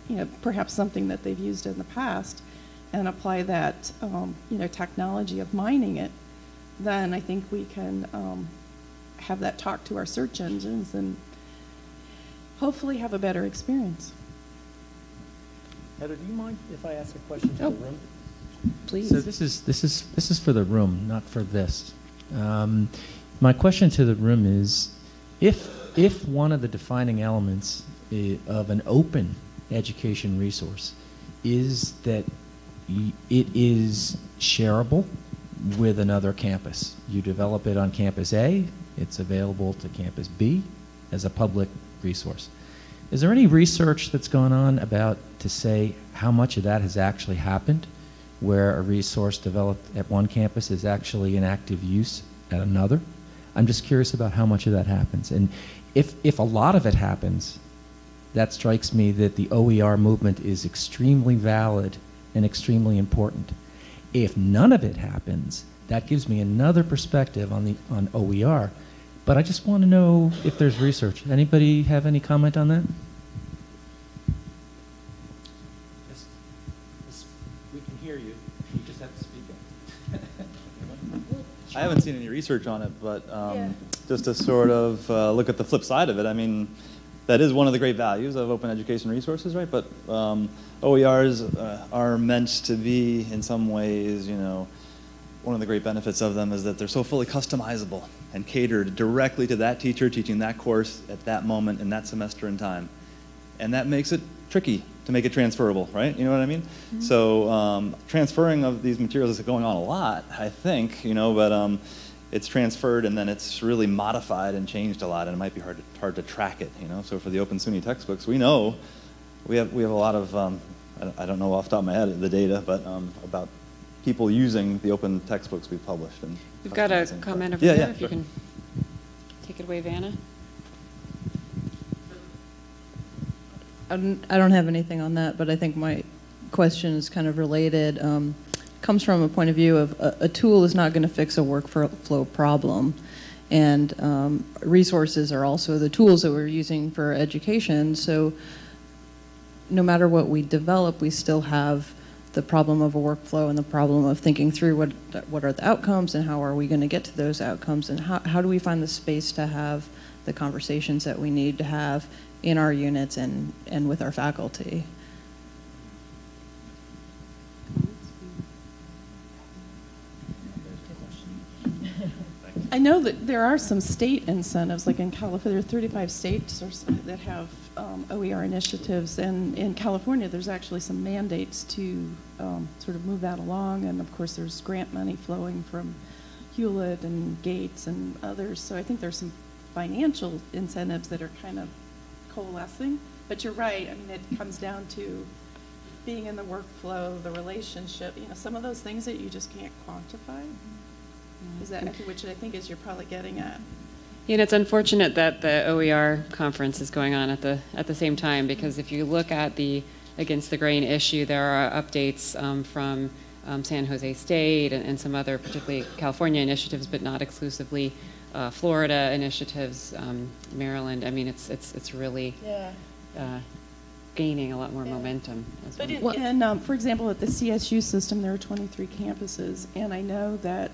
perhaps something that they've used in the past, and apply that, technology of mining it, then I think we can have that talk to our search engines and hopefully have a better experience. Heather, do you mind if I ask a question to the room? Please. So this is for the room, not for this. My question to the room is, if one of the defining elements of an open education resource is that it is shareable with another campus. You develop it on campus A, it's available to campus B as a public resource. Is there any research that's gone on about to say how much of that has actually happened, where a resource developed at one campus is actually in active use at another? I'm just curious about how much of that happens. And if a lot of it happens, that strikes me that the OER movement is extremely valid and extremely important. If none of it happens, that gives me another perspective on OER. But I just want to know if there's research. Anybody have any comment on that? Yes. We can hear you. You just have to speak up. I haven't seen any research on it, but just to sort of look at the flip side of it, I mean, that is one of the great values of open education resources, right? But OERs are meant to be, in some ways, one of the great benefits of them is that they're so fully customizable and catered directly to that teacher teaching that course at that moment in that semester in time. And that makes it tricky to make it transferable, right? You know what I mean? Mm-hmm. So transferring of these materials is going on a lot, I think, but it's transferred and then it's really modified and changed a lot, and it might be hard to track it, So for the open SUNY textbooks, we know we have a lot of, I don't know off the top of my head the data, but about people using the open textbooks we've published. And we've got a comment over there, if you can take it away, Vanna. I don't have anything on that, but I think my question is kind of related. Comes from a point of view of a tool is not going to fix a workflow problem, and resources are also the tools that we're using for education. So no matter what we develop, we still have the problem of a workflow and the problem of thinking through what are the outcomes and how are we going to get to those outcomes, and how do we find the space to have the conversations that we need to have in our units and with our faculty. I know that there are some state incentives, like in California, there are 35 states that have OER initiatives, and in California there's actually some mandates to sort of move that along, and of course there's grant money flowing from Hewlett and Gates and others, so I think there's some financial incentives that are kind of coalescing, but you're right, I mean, it comes down to being in the workflow, the relationship, some of those things that you just can't quantify. Is that which I think is you're probably getting at? It's unfortunate that the OER conference is going on at the same time, because if you look at the Against the Grain issue, there are updates from San Jose State and some other, particularly California initiatives, but not exclusively Florida initiatives, Maryland. I mean, it's really gaining a lot more momentum as well. But in, for example, at the CSU system, there are 23 campuses, and I know that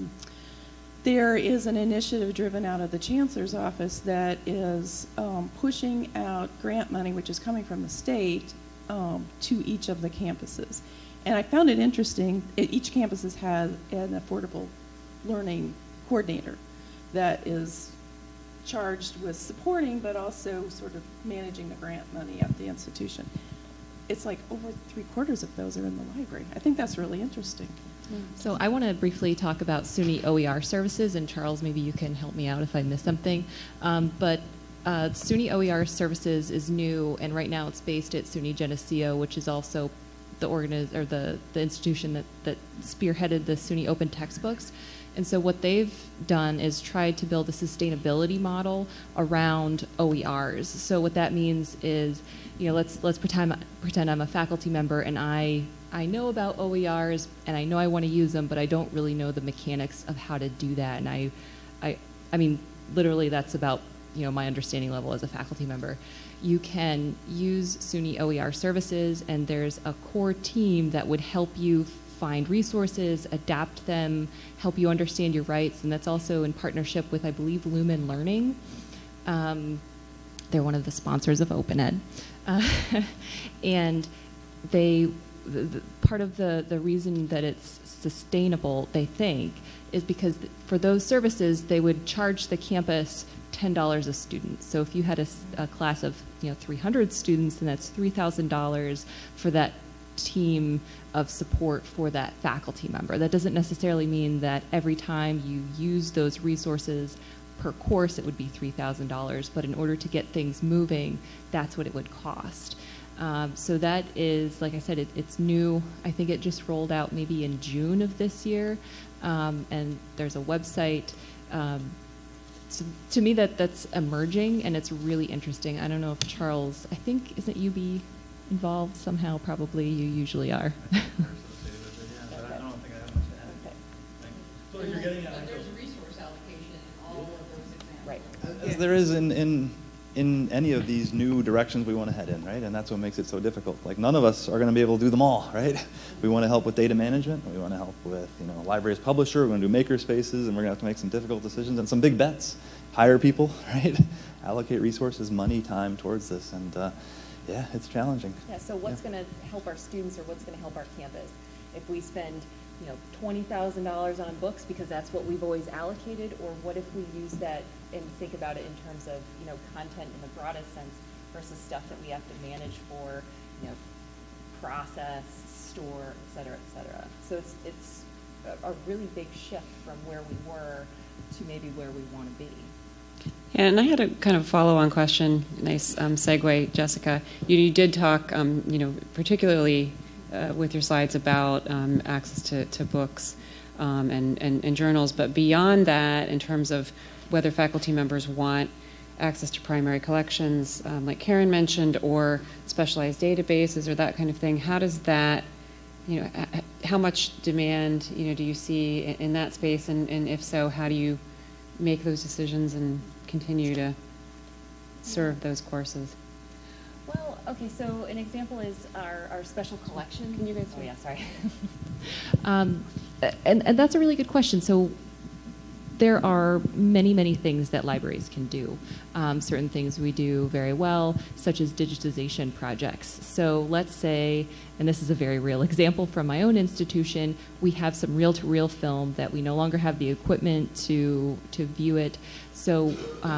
there is an initiative driven out of the Chancellor's office that is pushing out grant money, which is coming from the state, to each of the campuses. And I found it interesting, each campus has an affordable learning coordinator that is charged with supporting, but also sort of managing the grant money at the institution. It's like over 3/4 of those are in the library. I think that's really interesting. So I want to briefly talk about SUNY OER services, and Charles, maybe you can help me out if I miss something. But SUNY OER services is new, and right now it's based at SUNY Geneseo, which is also the institution that spearheaded the SUNY Open textbooks. And so what they've done is tried to build a sustainability model around OERs. So what that means is, let's pretend I'm a faculty member and I know about OERs and I know I want to use them, but I don't really know the mechanics of how to do that. And I mean, literally that's about my understanding level as a faculty member. You can use SUNY OER services, and there's a core team that would help you find resources, adapt them, help you understand your rights, and that's also in partnership with, I believe, Lumen Learning. They're one of the sponsors of OpenEd. And part of the reason that it's sustainable, they think, is because for those services, they would charge the campus $10 a student. So if you had a class of 300 students, then that's $3,000 for that team of support for that faculty member. That doesn't necessarily mean that every time you use those resources per course it would be $3,000, but in order to get things moving, that's what it would cost. So that is, like I said, it's new. I think it just rolled out maybe in June of this year, and there's a website. So to me, that's emerging, and it's really interesting. I don't know if Charles, I think, isn't UB involved somehow? Probably, you usually are. So you're getting at there's resource allocation in all of those examples. Right. As there is in any of these new directions we want to head in, right? And that's what makes it so difficult. Like, none of us are going to be able to do them all, right? We want to help with data management. We want to help with, libraries publisher. We're going to do MakerSpaces, and we're going to have to make some difficult decisions and some big bets. Hire people, right? Allocate resources, money, time towards this, and yeah, it's challenging. Yeah. So what's going to help our students, or what's going to help our campus? If we spend $20,000 on books because that's what we've always allocated, or what if we use that and think about it in terms of content in the broadest sense versus stuff that we have to manage for process, store, et cetera. So it's a really big shift from where we were to maybe where we want to be. Yeah, and I had a kind of follow-on question. Nice segue, Jessica. You did talk, particularly with your slides about access to books and journals, but beyond that, in terms of whether faculty members want access to primary collections, like Karen mentioned, or specialized databases or that kind of thing, how does that, how much demand, do you see in that space, and if so, how do you make those decisions and continue to serve those courses? Well, okay, so an example is our special collection. Can you guys? Oh yeah, sorry. And that's a really good question. So there are many things that libraries can do. Certain things we do very well, such as digitization projects. So let's say, and this is a very real example from my own institution, we have some reel-to-reel film that we no longer have the equipment to view it. So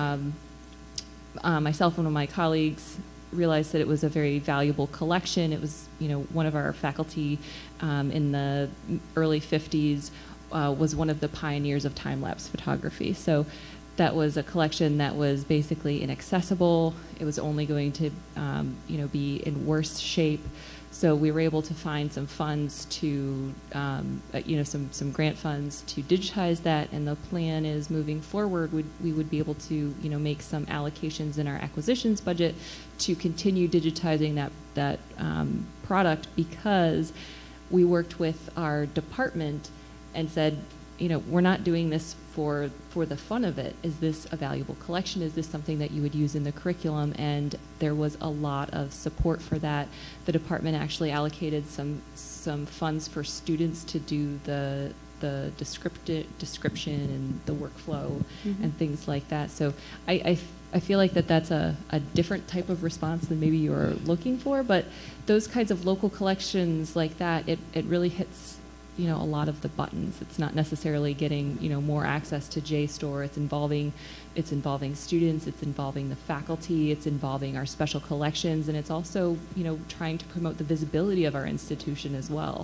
myself and one of my colleagues realized that it was a very valuable collection. It was, one of our faculty in the early 50s was one of the pioneers of time-lapse photography. So that was a collection that was basically inaccessible. It was only going to, be in worse shape. So we were able to find some funds to, some grant funds to digitize that. And the plan is, moving forward, we would be able to, make some allocations in our acquisitions budget to continue digitizing that product, because we worked with our department and said, we're not doing this for the fun of it. Is this a valuable collection? Is this something that you would use in the curriculum? And there was a lot of support for that. The department actually allocated some funds for students to do the description and the workflow and things like that. So I feel like that's a different type of response than maybe you're looking for, but those kinds of local collections like that, it really hits a lot of the buttons. It's not necessarily getting more access to JSTOR. It's involving students. It's involving the faculty. It's involving our special collections, and it's also trying to promote the visibility of our institution as well.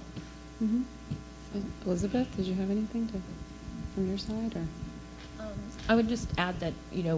Elizabeth, did you have anything from your side, or? I would just add that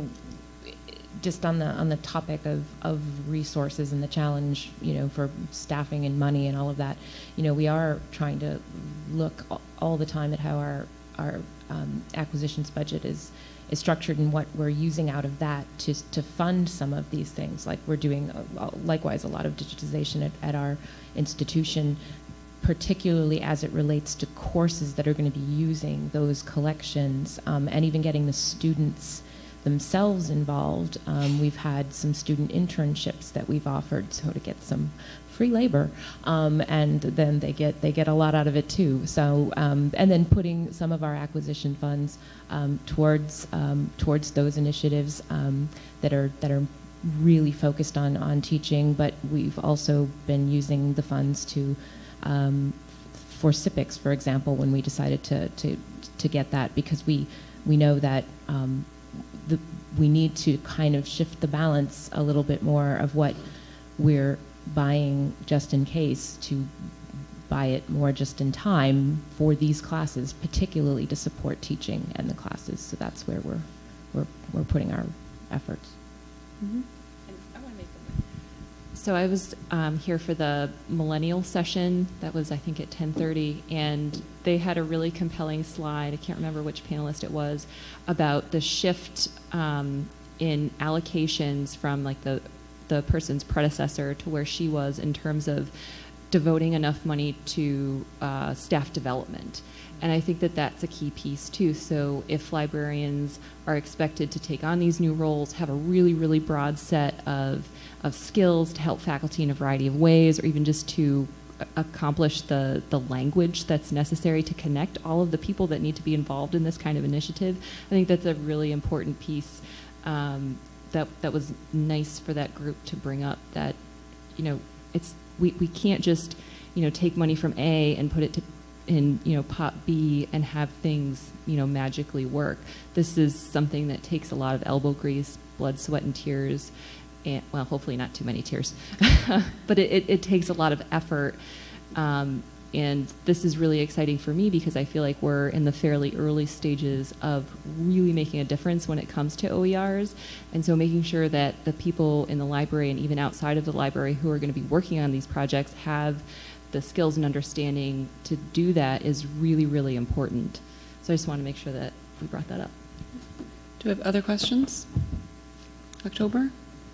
just on the topic of resources and the challenge, for staffing and money and all of that, we are trying to look all the time at how our acquisitions budget is structured and what we're using out of that to fund some of these things. Like, we're doing likewise a lot of digitization at our institution, particularly as it relates to courses that are going to be using those collections, and even getting the students themselves involved. We've had some student internships that we've offered, so to get some free labor, and then they get a lot out of it too. So, and then putting some of our acquisition funds towards those initiatives that are really focused on teaching. But we've also been using the funds to for SIPX, for example, when we decided to get that, because we know that we need to kind of shift the balance a little bit more of what we're buying just in case to buy it more just in time for these classes, particularly to support teaching and the classes. So that's where we're putting our efforts. Mm-hmm. So I was here for the millennial session. That was, I think, at 10:30, and they had a really compelling slide. I can't remember which panelist it was, about the shift in allocations from like the person's predecessor to where she was in terms of devoting enough money to staff development. And I think that that's a key piece too. So if librarians are expected to take on these new roles, have a really, really broad set of skills to help faculty in a variety of ways, or even just to accomplish the language that's necessary to connect all of the people that need to be involved in this kind of initiative, I think that's a really important piece that was nice for that group to bring up, that, you know, we can't just, you know, take money from A and put it in, you know, pot B and have things, you know, magically work. This is something that takes a lot of elbow grease, blood, sweat, and tears, and, well, hopefully not too many tears, but it takes a lot of effort. And this is really exciting for me because I feel like we're in the fairly early stages of really making a difference when it comes to OERs. And so making sure that the people in the library and even outside of the library who are going to be working on these projects have the skills and understanding to do that is really, really important. So I just want to make sure that we brought that up. Do we have other questions? October?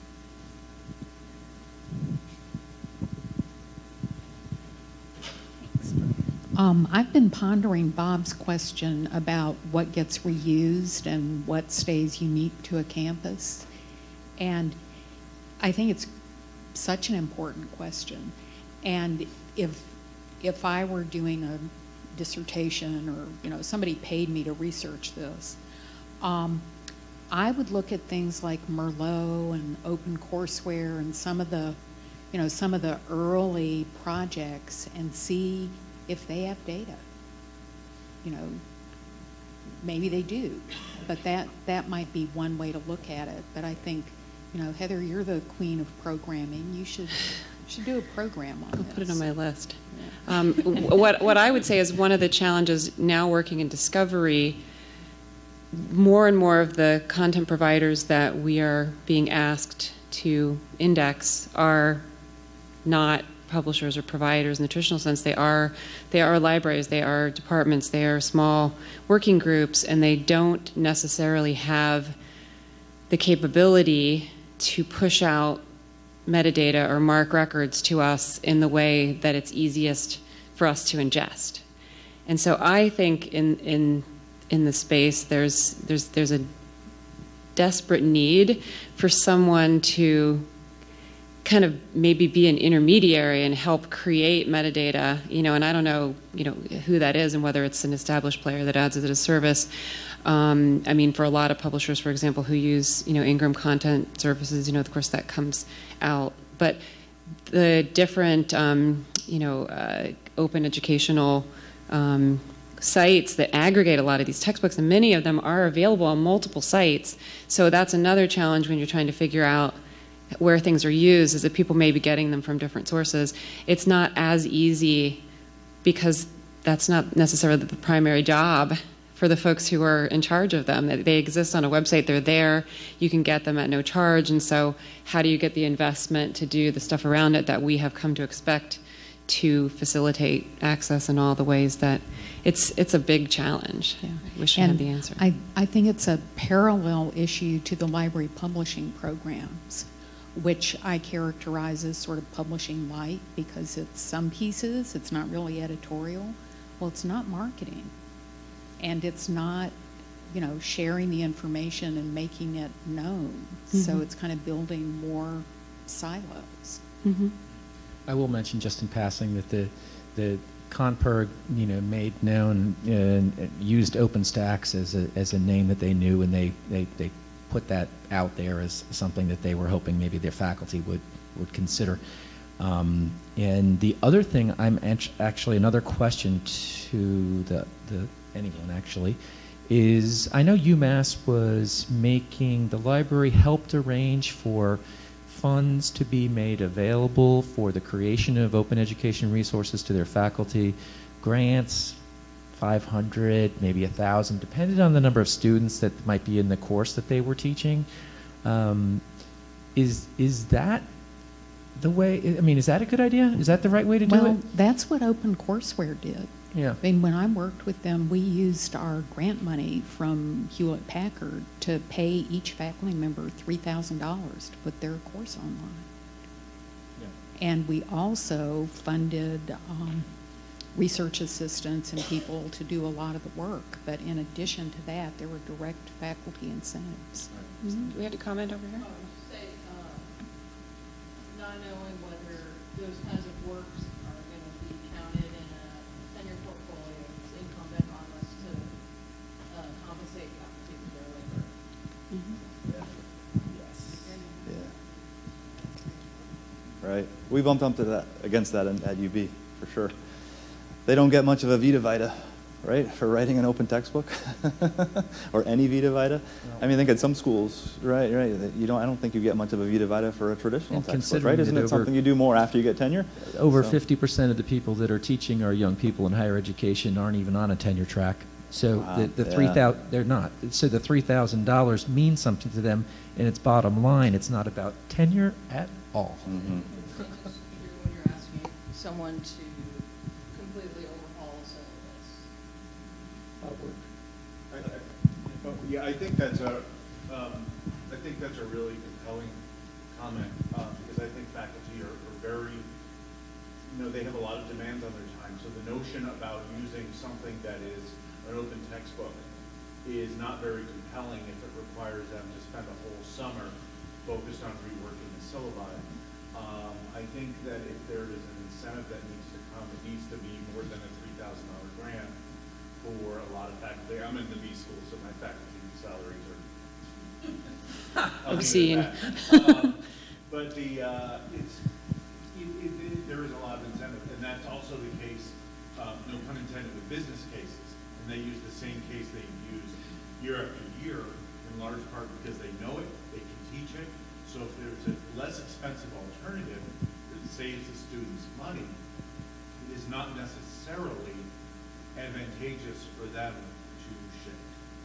I've been pondering Bob's question about what gets reused and what stays unique to a campus. And I think it's such an important question. And if I were doing a dissertation, or, you know, somebody paid me to research this, I would look at things like Merlot and OpenCourseWare and some of the early projects and see if they have data. You know, maybe they do, but that might be one way to look at it. But I think, you know, Heather, you're the queen of programming. You should do a program on this. I'll put it on my list. Yeah. What I would say is one of the challenges now working in discovery, more and more of the content providers that we are being asked to index are not publishers or providers in the traditional sense. They are libraries, they are departments, they are small working groups, and they don't necessarily have the capability to push out metadata or mark records to us in the way that it's easiest for us to ingest. And so I think in the space there's a desperate need for someone to kind of maybe be an intermediary and help create metadata, you know, and I don't know, you know, who that is and whether it's an established player that adds it as a service. I mean, for a lot of publishers, for example, who use, you know, Ingram content services, you know, of course that comes out. But the different, you know, open educational sites that aggregate a lot of these textbooks, and many of them are available on multiple sites. So that's another challenge when you're trying to figure out where things are used, is that people may be getting them from different sources. It's not as easy because that's not necessarily the primary job for the folks who are in charge of them. They exist on a website, they're there, you can get them at no charge, and so how do you get the investment to do the stuff around it that we have come to expect to facilitate access in all the ways that it's a big challenge. Yeah. I wish I had the answer. I think it's a parallel issue to the library publishing programs, which I characterize as sort of publishing light, because it's some pieces, it's not really editorial. Well, it's not marketing, and it's not sharing the information and making it known. So it's kind of building more silos. I will mention just in passing that the Conperg, made known and used OpenStax as a name that they knew, and they put that out there as something that they were hoping maybe their faculty would consider. And the other thing, I'm actually another question to anyone actually, is I know UMass was making, the library helped arrange for funds to be made available for the creation of open education resources to their faculty, grants, 500, maybe 1,000, depending on the number of students that might be in the course that they were teaching. Is that the way, is that a good idea? Is that the right way to do it? Well, that's what OpenCourseWare did. Yeah. When I worked with them, we used our grant money from Hewlett-Packard to pay each faculty member $3,000 to put their course online. Yeah. And we also funded research assistants and people to do a lot of the work. But in addition to that, there were direct faculty incentives. Do we have to comment over here? Say, not knowing whether those kinds of works are going to be counted in a tenure portfolio, it's incumbent on us to compensate faculty for their labor. Yeah. Right. We bumped up to that against that at UB for sure. They don't get much of a Vita Vita, right, for writing an open textbook or any Vita Vita. I think at some schools, right, I don't think you get much of a Vita Vita for a traditional textbook, right? Isn't it something you do more after you get tenure? Over 50% of the people that are teaching our young people in higher education aren't even on a tenure track. So wow, the 3,000, they're not. So the $3,000 means something to them, and it's bottom line. It's not about tenure at all. When you're asking someone to completely overhaul a syllabus. Yeah, I think that's a really compelling comment because I think faculty are very, they have a lot of demands on their time. So the notion about using something that is an open textbook is not very compelling if it requires them to spend a whole summer focused on reworking the syllabi. I think that if there is an incentive that needs to come, it needs to be more than a $3,000 grant for a lot of faculty. I'm in the B school, so my faculty salaries are obscene. But there is a lot of incentive, and that's also the case, no pun intended, with business cases. And they use the same case they've used year after year, in large part because they know it, they can teach it. So if there's a less expensive alternative that saves the students money, it is not necessarily advantageous for them to shift.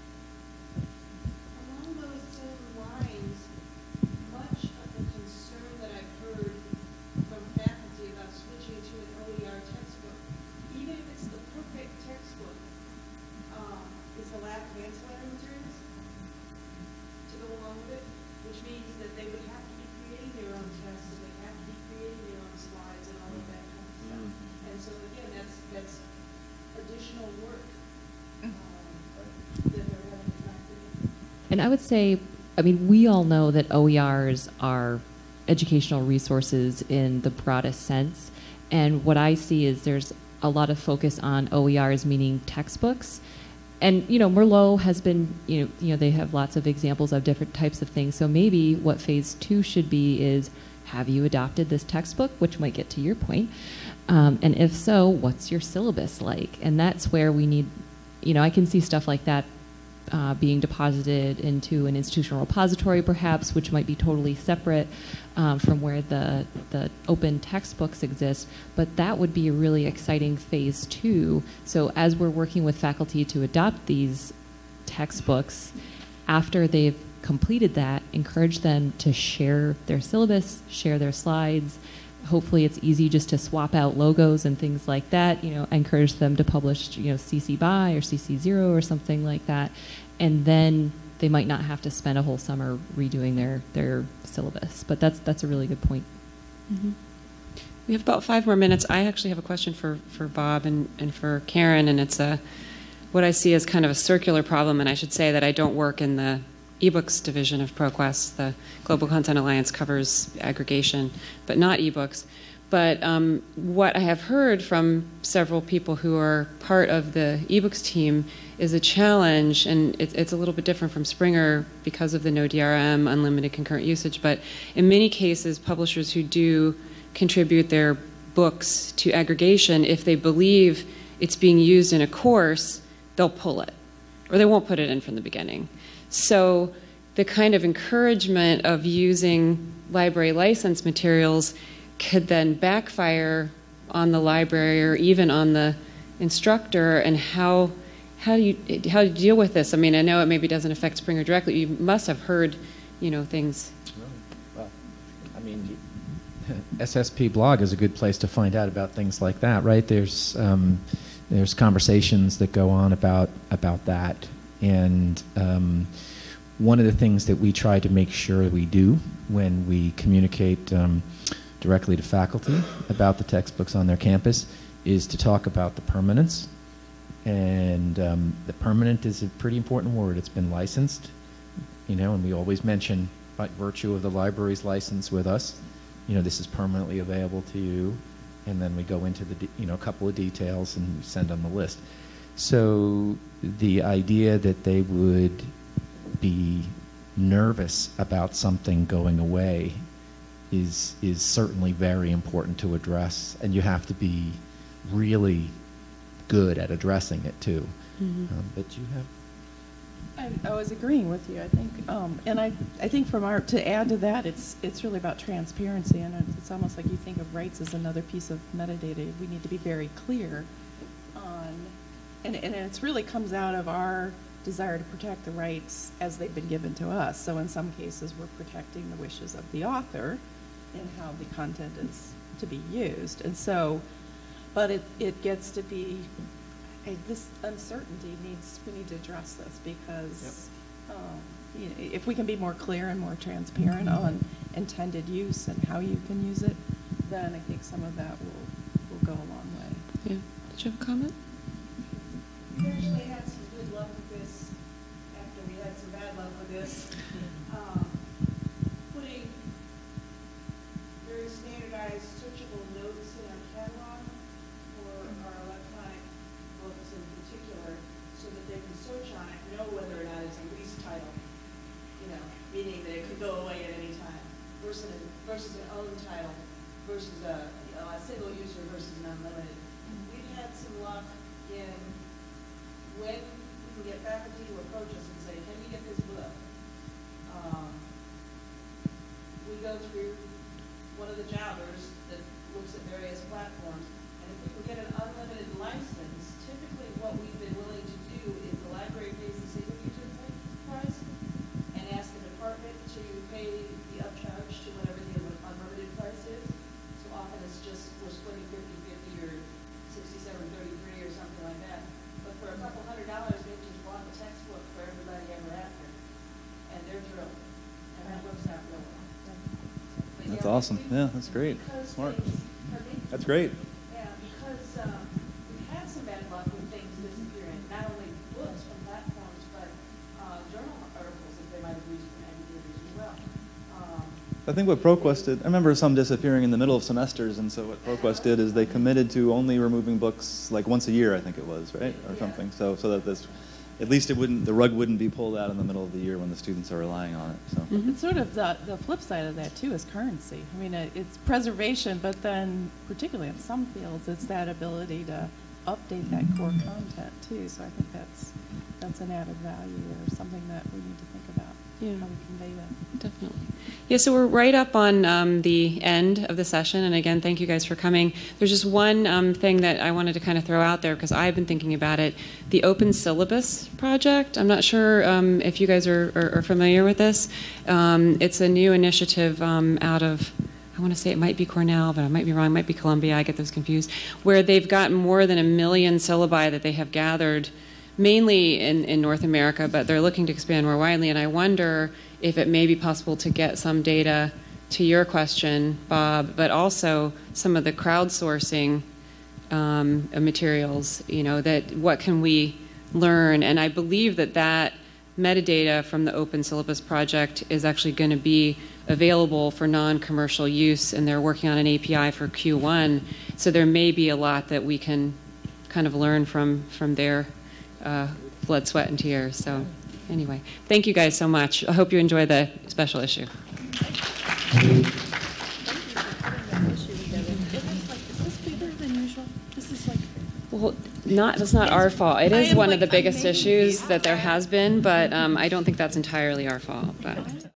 Along those same lines, much of the concern that I've heard from faculty about switching to an OER textbook, even if it's the perfect textbook, is the lack of ancillary materials to go along with it, which means that they would have to be creating their own tests and they have to be creating their own slides and all of that kind of stuff. And so again, that's additional work that they're having to factor in. And I would say, we all know that OERs are educational resources in the broadest sense. And what I see is there's a lot of focus on OERs, meaning textbooks. And, Merlot has been, they have lots of examples of different types of things. So maybe what phase 2 should be is, have you adopted this textbook, which might get to your point. And if so, what's your syllabus like? And that's where we need, I can see stuff like that being deposited into an institutional repository perhaps, which might be totally separate from where the open textbooks exist. But that would be a really exciting phase 2. So as we're working with faculty to adopt these textbooks, after they've completed that, encourage them to share their syllabus, share their slides. Hopefully it's easy just to swap out logos and things like that. Encourage them to publish, CC BY or CC 0 or something like that. And then they might not have to spend a whole summer redoing their syllabus. But that's a really good point. Mm-hmm. We have about 5 more minutes. I actually have a question for Bob and for Karen, and it's what I see as kind of a circular problem, and I should say that I don't work in the ebooks division of ProQuest. The Global Content Alliance covers aggregation, but not ebooks. But what I have heard from several people who are part of the ebooks team is a challenge, and it's a little bit different from Springer because of the no DRM, unlimited concurrent usage, but in many cases, publishers who do contribute their books to aggregation, if they believe it's being used in a course, they'll pull it, or they won't put it in from the beginning. So the kind of encouragement of using library license materials could then backfire on the library or even on the instructor. And how do you deal with this? I mean, I know it maybe doesn't affect Springer directly. You must have heard, things. Well, I mean, SSP blog is a good place to find out about things like that, right? There's conversations that go on about that, and one of the things that we try to make sure we do when we communicate directly to faculty about the textbooks on their campus is to talk about the permanence. And the permanent is a pretty important word. It's been licensed, and we always mention, by virtue of the library's license with us, this is permanently available to you. And then we go into the, a couple of details and send them the list. So the idea that they would be nervous about something going away is certainly very important to address, and you have to be really good at addressing it too. Mm-hmm. But you have. I was agreeing with you. I think, and I think to add to that, it's really about transparency, and it's almost like you think of rights as another piece of metadata. We need to be very clear on, and it really comes out of our desire to protect the rights as they've been given to us. So in some cases, we're protecting the wishes of the author and how the content is to be used. And so, but it gets to be, this uncertainty we need to address this, because if we can be more clear and more transparent on intended use and how you can use it, then I think some of that will go a long way. Yeah. Did you have a comment? We actually had some good luck with this after we had some bad luck with this. Putting very standardized searchable notes in our catalog for our electronic books in particular, so that they can search on it, know whether or not it's a lease title, meaning that it could go away at any time, versus an owned title, versus a single user versus an unlimited. We've had some luck in when we can get faculty to approach us and say, can we get this book? We go through one of the jobbers that looks at various platforms, and if we can get an unlimited license, typically what we've been willing to do is the library pays the single user price and ask the department to pay the upcharge to whatever the unlimited price is. So often it's just we're splitting 50-50 or 67-33 or something like that. But for a couple $100, they've just bought the textbook for everybody ever after, and they're thrilled, and that works out real well. That's awesome. Yeah, that's great. Smart. That's great. Yeah, because we've had some bad luck with things disappearing, not only books from platforms, but journal articles that they might have used from aggregators as well. I think what ProQuest did, I remember some disappearing in the middle of semesters, and so what ProQuest did is they committed to only removing books like once a year, I think it was, right, or something, so that this, at least the rug wouldn't be pulled out in the middle of the year when the students are relying on it. So It's sort of the flip side of that too is currency. I mean, it's preservation, but then particularly in some fields, it's that ability to update that core content too. So I think that's an added value or something that we need to think about. Yeah. How we convey that. Definitely. Yeah, so we're right up on the end of the session, and again, thank you guys for coming. There's just one thing that I wanted to kind of throw out there because I've been thinking about it. The Open Syllabus Project, I'm not sure if you guys are familiar with this. It's a new initiative out of, I want to say it might be Cornell, but I might be wrong, it might be Columbia, I get those confused, where they've got more than 1 million syllabi that they have gathered mainly in North America, but they're looking to expand more widely, and I wonder if it may be possible to get some data to your question, Bob, but also some of the crowdsourcing materials, that what can we learn. And I believe that that metadata from the Open Syllabus project is actually going to be available for non-commercial use, and they're working on an API for Q1. So there may be a lot that we can kind of learn from their blood, sweat, and tears. So anyway, thank you guys so much. I hope you enjoy the special issue. Well, that's not our fault. It is one of the biggest issues that there has been, but I don't think that's entirely our fault. But.